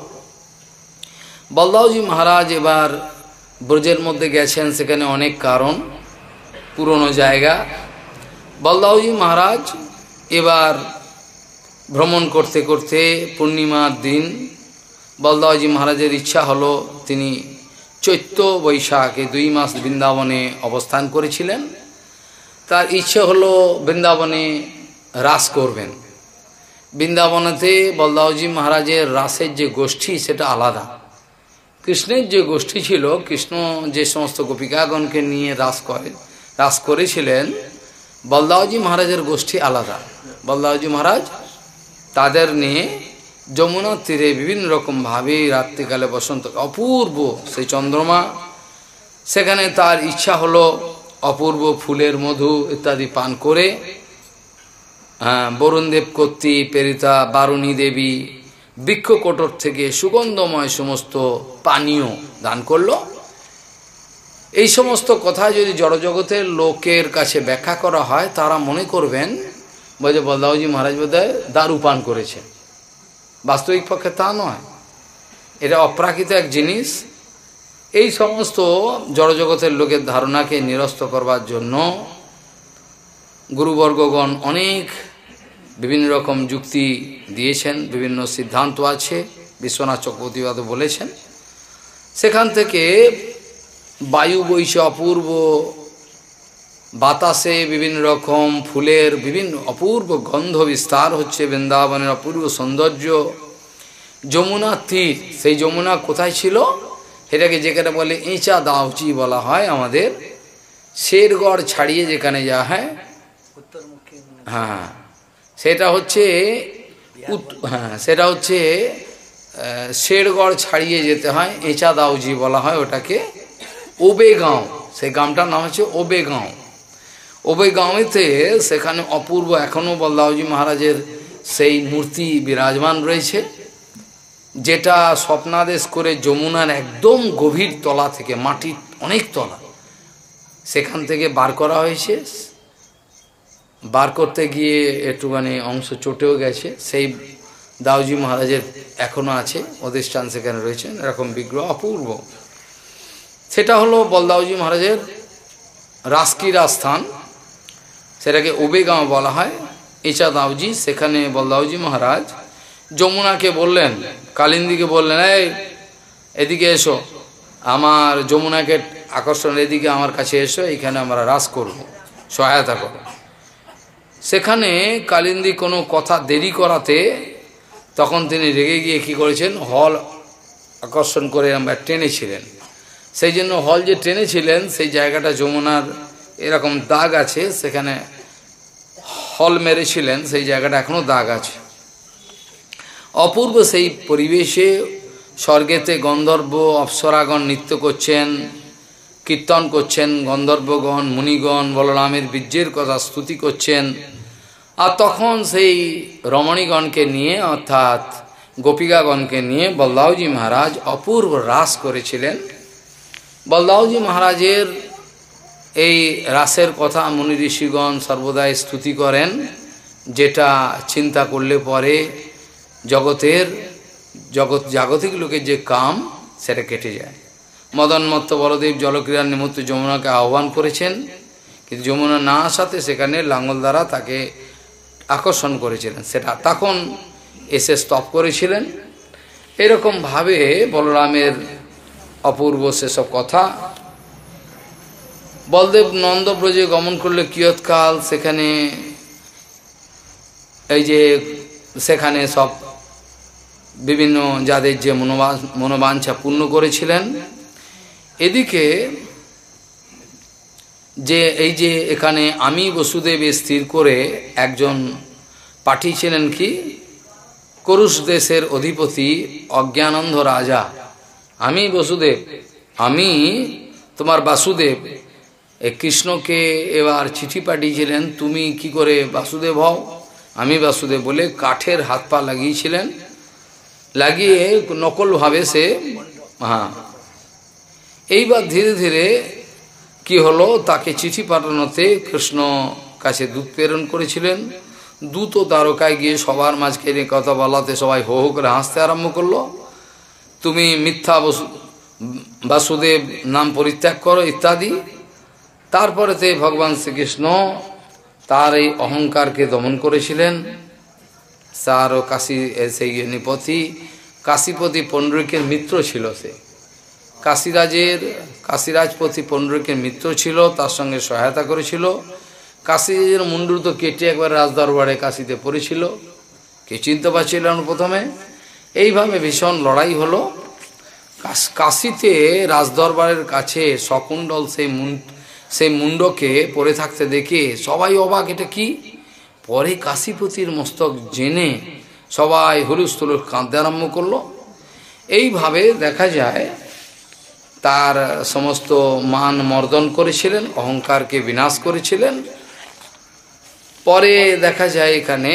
বলদাওজি মহারাজ এবার ব্রজের মধ্যে গেছেন, সেখানে অনেক কারণ, পুরনো জায়গা। বলদাওজি মহারাজ এবার ভ্রমণ করতে করতে পূর্ণিমার দিন বলদাওজি মহারাজের ইচ্ছা হলো, তিনি চৈত্র বৈশাখে দুই মাস বৃন্দাবনে অবস্থান করেছিলেন। তার ইচ্ছে হলো বৃন্দাবনে রাস করবেন। বৃন্দাবনেতে বলদাওজি মহারাজের রাসের যে গোষ্ঠী সেটা আলাদা। কৃষ্ণের যে গোষ্ঠী ছিল, কৃষ্ণ যে সমস্ত গোপিকাগণকে নিয়ে রাস করে রাস করেছিলেন, বলদাওজি মহারাজের গোষ্ঠী আলাদা। বলদাওজি মহারাজ তাদের নিয়ে যমুনার তীরে বিভিন্ন রকমভাবে রাত্রিকালে বসন্ত অপূর্ব সেই চন্দ্রমা, সেখানে তার ইচ্ছা হলো অপূর্ব ফুলের মধু ইত্যাদি পান করে, হ্যাঁ, বরুণদেব কর্তৃক প্রেরিতা বারুণী দেবী বৃক্ষকোটর থেকে সুগন্ধময় সমস্ত পানীয় দান করল। এই সমস্ত কথা যদি জড়জগতের লোকের কাছে ব্যাখ্যা করা হয়, তারা মনে করবেন বলে বলদাওজি মহারাজ বোধহয় দারু পান করেছে। বাস্তবিক পক্ষে তা নয়, এটা অপ্রাকৃত এক জিনিস। এই সমস্ত জড়জগতের লোকের ধারণাকে নিরস্ত করবার জন্য গুরুবর্গগণ অনেক বিভিন্ন রকম যুক্তি দিয়েছেন, বিভিন্ন সিদ্ধান্ত আছে, বিশ্বনাথ চক্রবর্তীবাদ বলেছেন। সেখান থেকে বায়ু বইছে অপূর্ব, বাতাসে বিভিন্ন রকম ফুলের বিভিন্ন অপূর্ব গন্ধ বিস্তার হচ্ছে, বৃন্দাবনের অপূর্ব সৌন্দর্য। যমুনা তীর, সেই যমুনা কোথায় ছিল, এটাকে যেখানে বলে এঁচা দাউচি বলা হয় আমাদের, শেরগড় ছাড়িয়ে যেখানে যাওয়া হয়, হ্যাঁ সেটা হচ্ছে হ্যাঁ সেটা হচ্ছে শেরগড় ছাড়িয়ে যেতে হয়, এঁচা দাউজি বলা হয় ওটাকে। ওবে গাঁও, সেই গ্রামটার নাম হচ্ছে ওবে গাঁও। ওবে গাঁওতে সেখানে অপূর্ব এখনও বলদাওজি মহারাজের সেই মূর্তি বিরাজমান রয়েছে, যেটা স্বপ্নাদেশ করে যমুনার একদম গভীর তলা থেকে, মাটির অনেক তলা, সেখান থেকে বার করা হয়েছে। বার করতে গিয়ে একটুখানি অংশ চটেও গেছে, সেই দাউজি মহারাজের এখনও আছে, অধিষ্ঠান সেখানে রয়েছেন, এরকম বিগ্রহ অপূর্ব। সেটা হলো বলদাওজি মহারাজের রাসক্রীড়া স্থান, সেটাকে ওবেগাঁও বলা হয়, ইচা দাওজি। সেখানে বলদাওজি মহারাজ যমুনাকে বললেন, কালিন্দীকে বললেন, এই এদিকে এসো, আমার যমুনাকে আকর্ষণ, এদিকে আমার কাছে এসো, এখানে আমরা রাস করব, সহায়তা করো। সেখানে কালিন্দী কোনো কথা দেরি করাতে তখন তিনি রেগে গিয়ে কী করেছেন, হল আকর্ষণ করে আমরা টেনেছিলেন। সেই জন্য হল যে টেনেছিলেন সেই জায়গাটা যমুনার এরকম দাগ আছে, সেখানে হল মেরেছিলেন, সেই জায়গাটা এখনও দাগ আছে। অপূর্ব সেই পরিবেশে স্বর্গেতে গন্ধর্ব অপ্সরাগণ নৃত্য করছেন, কীর্তন করছেন, গন্ধর্বগণ মুনিগণ বলরামের বীর্যের কথা স্তুতি করছেন। আর তখন সেই রমণীগণকে নিয়ে অর্থাৎ গোপিকাগণকে নিয়ে বলদাওজি মহারাজ অপূর্ব রাস করেছিলেন। বলদাওজি মহারাজের এই রাসের কথা মুনি ঋষিগণ সর্বদাই স্তুতি করেন, যেটা চিন্তা করলে পরে জগতের জগৎ জাগতিক লোকের যে কাম সেটা কেটে যায়। মদন মত্ত বলদেব জলক্রীড়ার নিমিত্ত যমুনাকে আহ্বান করেছেন, কিন্তু যমুনা না আসাতে সেখানে লাঙ্গল দ্বারা তাকে আকর্ষণ করেছিলেন, সেটা তখন এসে স্তব করেছিলেন। এরকমভাবে বলরামের অপূর্ব সেসব কথা। বলদেব নন্দব্রজে গমন করলে কিয়ৎকাল সেখানে এই যে সেখানে সব বিভিন্ন যাদের যে মনোবাঞ্ছা পূর্ণ করেছিলেন, এদিকে যে এই যে এখানে আমি বসুদেব স্থির করে একজন পাঠিয়েছিলেন কি, করুষ দেশের অধিপতি অজ্ঞানন্ধ রাজা। আমি বসুদেব, আমি তোমার বাসুদেব, এই কৃষ্ণকে এবার চিঠি পাঠিয়েছিলেন, তুমি কি করে বাসুদেব হও, আমি বাসুদেব বলে কাঠের হাত পা লাগিয়েছিলেন, লাগিয়ে নকলভাবে সে, হ্যাঁ। এইবার ধীরে ধীরে কি হলো, তাকে চিঠি পাঠানোতে কৃষ্ণ কাছে দূত প্রেরণ করেছিলেন। দূত ও দ্বারকায় গিয়ে সবার মাঝখানে কথা বলাতে সবাই হো হো করে হাসতে আরম্ভ করলো, তুমি মিথ্যা বাসুদেব নাম পরিত্যাগ করো ইত্যাদি। তারপরেতে ভগবান শ্রীকৃষ্ণ তার এই অহংকারকে দমন করেছিলেন। তার ও কাশী সেই নিপতি কাশীপতি পণ্ডরিকের মিত্র ছিল, সে কাশীরাজের কাশীরাজপতি পণ্ডরিকের মিত্র ছিল, তার সঙ্গে সহায়তা করেছিল। কাশীরাজের মুন্ডু তো কেটে একবার রাজদরবারে কাশীতে পড়েছিল, কে চিনতে পারছিল না প্রথমে। এইভাবে ভীষণ লড়াই হলো। কাশীতে রাজদরবারের কাছে শকুণ্ডল সেই মুন্ড সেই মুন্ডকে পড়ে থাকতে দেখে সবাই অবাক, এটা কি। পরে কাশীপতির মস্তক জেনে সবাই হুলুস তুলুস কাঁদতে আরম্ভ করলো। এইভাবে দেখা যায় তার সমস্ত মান মর্দন করেছিলেন, অহংকারকে বিনাশ করেছিলেন। পরে দেখা যায় এখানে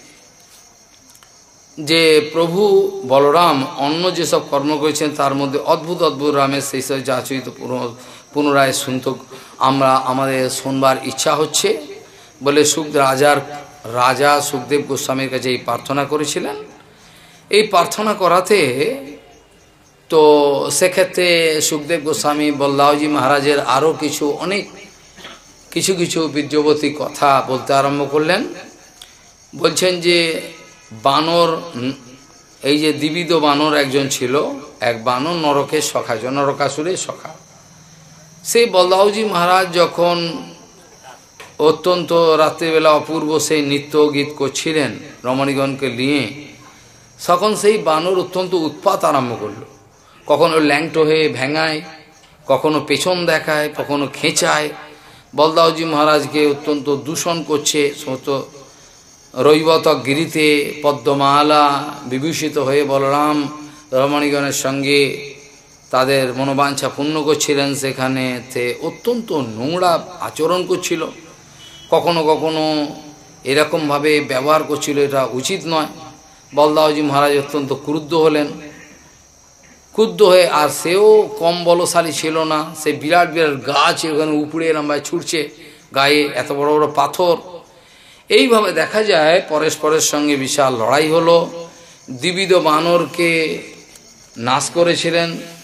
যে প্রভু বলরাম অন্য যেসব কর্ম করেছেন তার মধ্যে অদ্ভুত অদ্ভুত রামের সেই সব যাচরিত পুনরায় শুনতে আমরা আমাদের শোনবার ইচ্ছা হচ্ছে বলে সুখ রাজার রাজা সুখদেব গোস্বামীর কাছে এই প্রার্থনা করেছিলেন। এই প্রার্থনা করাতে তো সেক্ষেত্রে সুখদেব গোস্বামী বলদাওজি মহারাজের আরও কিছু অনেক কিছু কিছু বীর্যবতী কথা বলতে আরম্ভ করলেন। বলছেন যে বানর, এই যে দ্বিবিধ বানর একজন ছিল, এক বানর নরকের সখা, নরকাসুরের সখা। সেই বলদাওজি মহারাজ যখন অত্যন্ত রাত্রিবেলা অপূর্ব সেই নৃত্য গীত করছিলেন রমণীগণকে নিয়ে, তখন সেই বানর অত্যন্ত উৎপাত আরম্ভ করল। কখনো ল্যাংটো হয়ে ভেঙায়, কখনো পেছন দেখায়, কখনো খেঁচায়, বলদাওজি মহারাজকে অত্যন্ত দূষণ করছে। সমস্ত রৈবতক গিরিতে পদ্মমালা বিভূষিত হয়ে বলরাম রমণীগণের সঙ্গে তাদের মনোবাঞ্ছা পূর্ণ করছিলেন, সেখানে অত্যন্ত নোংরা আচরণ করছিল। কখনো কখনো এরকমভাবে ব্যবহার করছিল, এটা উচিত নয়। বলদাওজি মহারাজ অত্যন্ত ক্রুদ্ধ হলেন। ক্রুদ্ধ হয়ে, আর সেও কম বলশালী ছিল না, সে বিরাট বিরাট গাছ ওখানে উপরে এরমভাবে ছুটছে, গায়ে এত বড় বড় পাথর। এইভাবে দেখা যায় পরস্পরের সঙ্গে বিশাল লড়াই হলো। দ্বিবিধ বানরকে নাশ করেছিলেন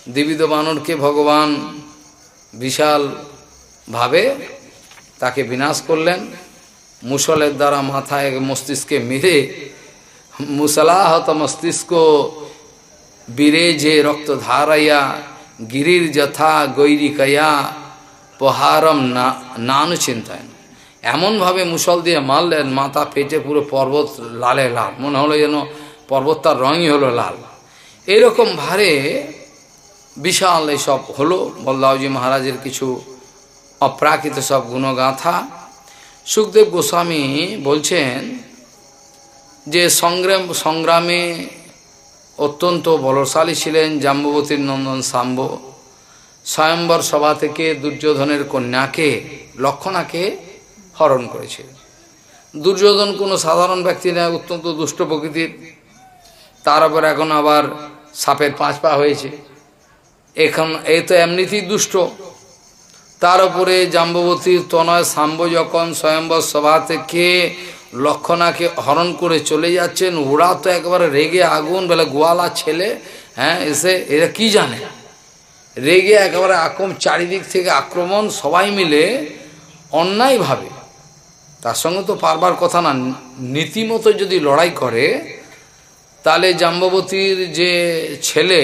দ্বিবিধ বানরকে ভগবান বিশাল ভাবে তাকে বিনাশ করলেন, মুসলের দ্বারা মাথায় মস্তিষ্কে মেরে মুসলাহত মস্তিষ্ক বীরে যে রক্ত ধারাইয়া গিরির যথা গৈরিকয়া পহারম না নানু চিন্তায়, এমনভাবে মুসল দিয়ে মারলেন মাথা পেটে পুরো পর্বত লালে লাল, মনে হলো যেন পর্বতটার রঙই হলো লাল। এরকম ভারে বিশাল এইসব হলো বলদাওজি মহারাজের কিছু অপ্রাকৃত সব গুণগাথা। সুখদেব গোস্বামী বলছেন যে সংগ্রাম সংগ্রামে অত্যন্ত বলশালী ছিলেন জাম্ববতীর নন্দন শাম্ব। স্বয়ম্বর সভা থেকে দুর্যোধনের কন্যাকে লক্ষণাকে হরণ করেছিল। দুর্যোধন কোনো সাধারণ ব্যক্তি না, অত্যন্ত দুষ্ট প্রকৃতির, তার উপর এখন আবার সাপের পাঁচ পা হয়েছে, এখন এই তো এমনিতেই দুষ্ট। তার উপরে জাম্ববতীর তনয় শাম্ব যখন স্বয়ম্বর সভা থেকে লক্ষণাকে হরণ করে চলে যাচ্ছেন, ওরা তো একবারে রেগে আগুন, বলে গোয়ালা ছেলে, হ্যাঁ এসে এরা কি জানে, রেগে একেবারে আক্রমণ, চারিদিক থেকে আক্রমণ, সবাই মিলে অন্যায়ভাবে, তার সঙ্গে তো পারবার কথা না, নীতিমতো যদি লড়াই করে তাহলে জাম্ববতীর যে ছেলে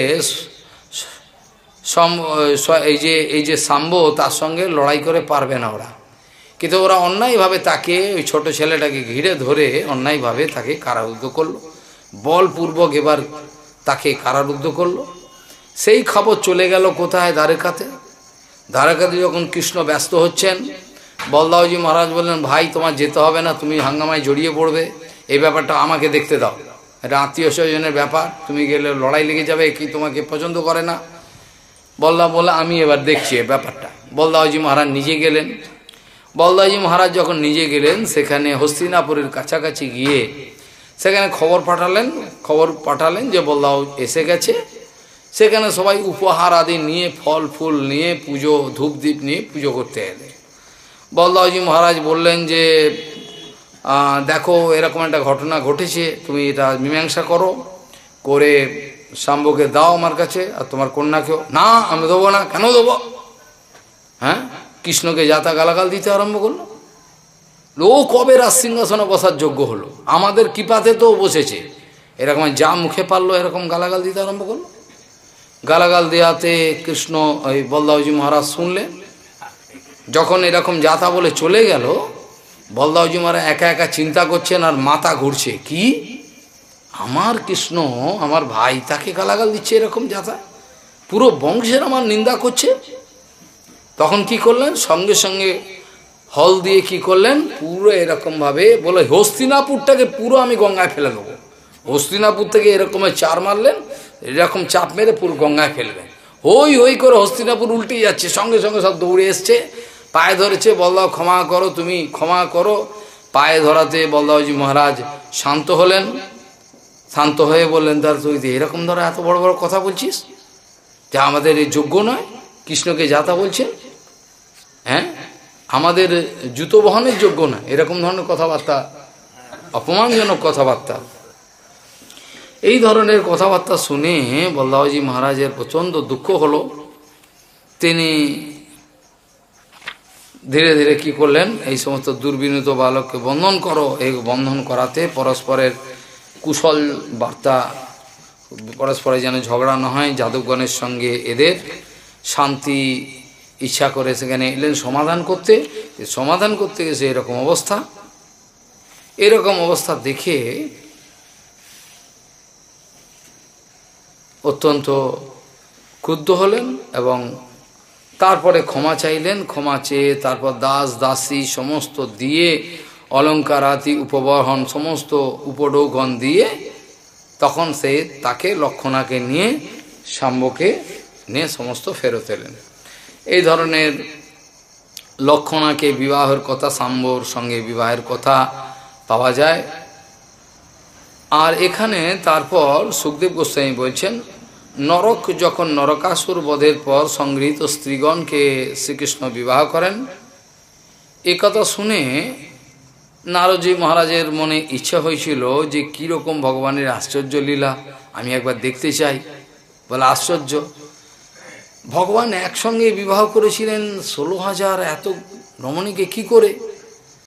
এই যে এই যে শাম্ব, তার সঙ্গে লড়াই করে পারবে না ওরা, কিন্তু ওরা অন্যায়ভাবে তাকে, ওই ছোট ছেলেটাকে ঘিরে ধরে অন্যায়ভাবে তাকে কারারুদ্ধ করলো, বলপূর্বক এবার তাকে কারারুদ্ধ করলো। সেই খবর চলে গেল কোথায়, দ্বারকাতে। দ্বারকাতে যখন কৃষ্ণ ব্যস্ত হচ্ছেন, বলদাওজি মহারাজ বললেন, ভাই তোমার যেতে হবে না, তুমি হাঙ্গামায় জড়িয়ে পড়বে, এই ব্যাপারটা আমাকে দেখতে দাও, এটা আত্মীয় স্বজনের ব্যাপার, তুমি গেলে লড়াই লেগে যাবে, কি তোমাকে পছন্দ করে না। বলদা বলে আমি এবার দেখছি এই ব্যাপারটা। বলদাওজি মহারাজ নিজে গেলেন। বলদাওজি মহারাজ যখন নিজে গেলেন, সেখানে হস্তিনাপুরের কাছাকাছি গিয়ে সেখানে খবর পাঠালেন, খবর পাঠালেন যে বলদাও এসে গেছে। সেখানে সবাই উপহার আদি নিয়ে, ফল ফুল নিয়ে, পুজো ধূপদীপ নিয়ে পুজো করতে এলে। বলদাওজি মহারাজ বললেন যে দেখো এরকম একটা ঘটনা ঘটেছে, তুমি এটা মীমাংসা করো, করে শাম্বকে দাও আমার কাছে, আর তোমার কন্যাকেও। না আমি দেবো না, কেন দেবো? হ্যাঁ, কৃষ্ণকে যাতা গালাগাল দিতে আরম্ভ করলো। ও কবে রাজ সিংহাসনে বসার যোগ্য হলো, আমাদের কৃপাতে তো বসেছে, এরকম যা মুখে পারলো এরকম গালাগাল দিতে আরম্ভ করলো। গালাগাল দেওয়াতে কৃষ্ণ ওই বলদাওজি মহারাজ শুনলেন। যখন এরকম যাতা বলে চলে গেল, বলদাওজি মহারাজ একা একা চিন্তা করছেন আর মাথা ঘুরছে, কি আমার কৃষ্ণ আমার ভাই, তাকে গালাগাল দিচ্ছে এরকম যাতা, পুরো বংশের আমার নিন্দা করছে। তখন কি করলেন, সঙ্গে সঙ্গে হল দিয়ে কি করলেন, পুরো এরকম ভাবে বলে হস্তিনাপুরটাকে পুরো আমি গঙ্গায় ফেলে দেবো। হস্তিনাপুর থেকে এরকম চার মারলেন, এরকম চাপ মেরে পুরো গঙ্গায় ফেলবেন। হই হই করে হস্তিনাপুর উল্টে যাচ্ছে, সঙ্গে সঙ্গে সব দৌড়ে এসছে, পায়ে ধরেছে, বলদাও ক্ষমা করো, তুমি ক্ষমা করো। পায়ে ধরাতে বলদাওজি মহারাজ শান্ত হলেন। শান্ত হয়ে বললেন, তার তুই এরকম ধরো এত বড় বড় কথা বলছিস, যা আমাদের এই যোগ্য নয়, কৃষ্ণকে যাতা বলছে, হ্যাঁ আমাদের জুতো বহনের যোগ্য না, এরকম ধরনের কথাবার্তা, অপমানজনক কথাবার্তা। এই ধরনের কথাবার্তা শুনে বলদাওজি মহারাজের প্রচণ্ড দুঃখ হলো। তিনি ধীরে ধীরে কি করলেন, এই সমস্ত দুর্বিনীত বালককে বন্ধন করো, এই বন্ধন করাতে পরস্পরের কুশল বার্তা, পরস্পরে যেন ঝগড়া না হয়, যাদবগণের সঙ্গে এদের শান্তি ইচ্ছা করে সেখানে এলেন সমাধান করতে। সমাধান করতে গেছে এরকম অবস্থা। এরকম অবস্থা দেখে অত্যন্ত ক্রুদ্ধ হলেন এবং তারপরে ক্ষমা চাইলেন। ক্ষমা চেয়ে তারপর দাস দাসী সমস্ত দিয়ে, অলঙ্কারাদি উপবহন সমস্ত উপঢৌকন দিয়ে, তখন সে তাকে লক্ষণাকে নিয়ে শাম্বকে নিয়ে সমস্ত ফেরত এলেন। এই ধরনের লক্ষণাকে বিবাহের কথা, শাম্বর সঙ্গে বিবাহের কথা পাওয়া যায়। আর এখানে তারপর সুখদেব গোস্বামী বলছেন, নরক যখন নরকাসুর বধের পর সংগৃহীত স্ত্রীগণকে শ্রীকৃষ্ণ বিবাহ করেন, এ কথা শুনে নারদজি মহারাজের মনে ইচ্ছা হয়েছিল যে কীরকম ভগবানের আশ্চর্য লীলা, আমি একবার দেখতে চাই। বলে আশ্চর্য, ভগবান একসঙ্গে বিবাহ করেছিলেন ষোলো হাজার এত রমণীকে কি করে?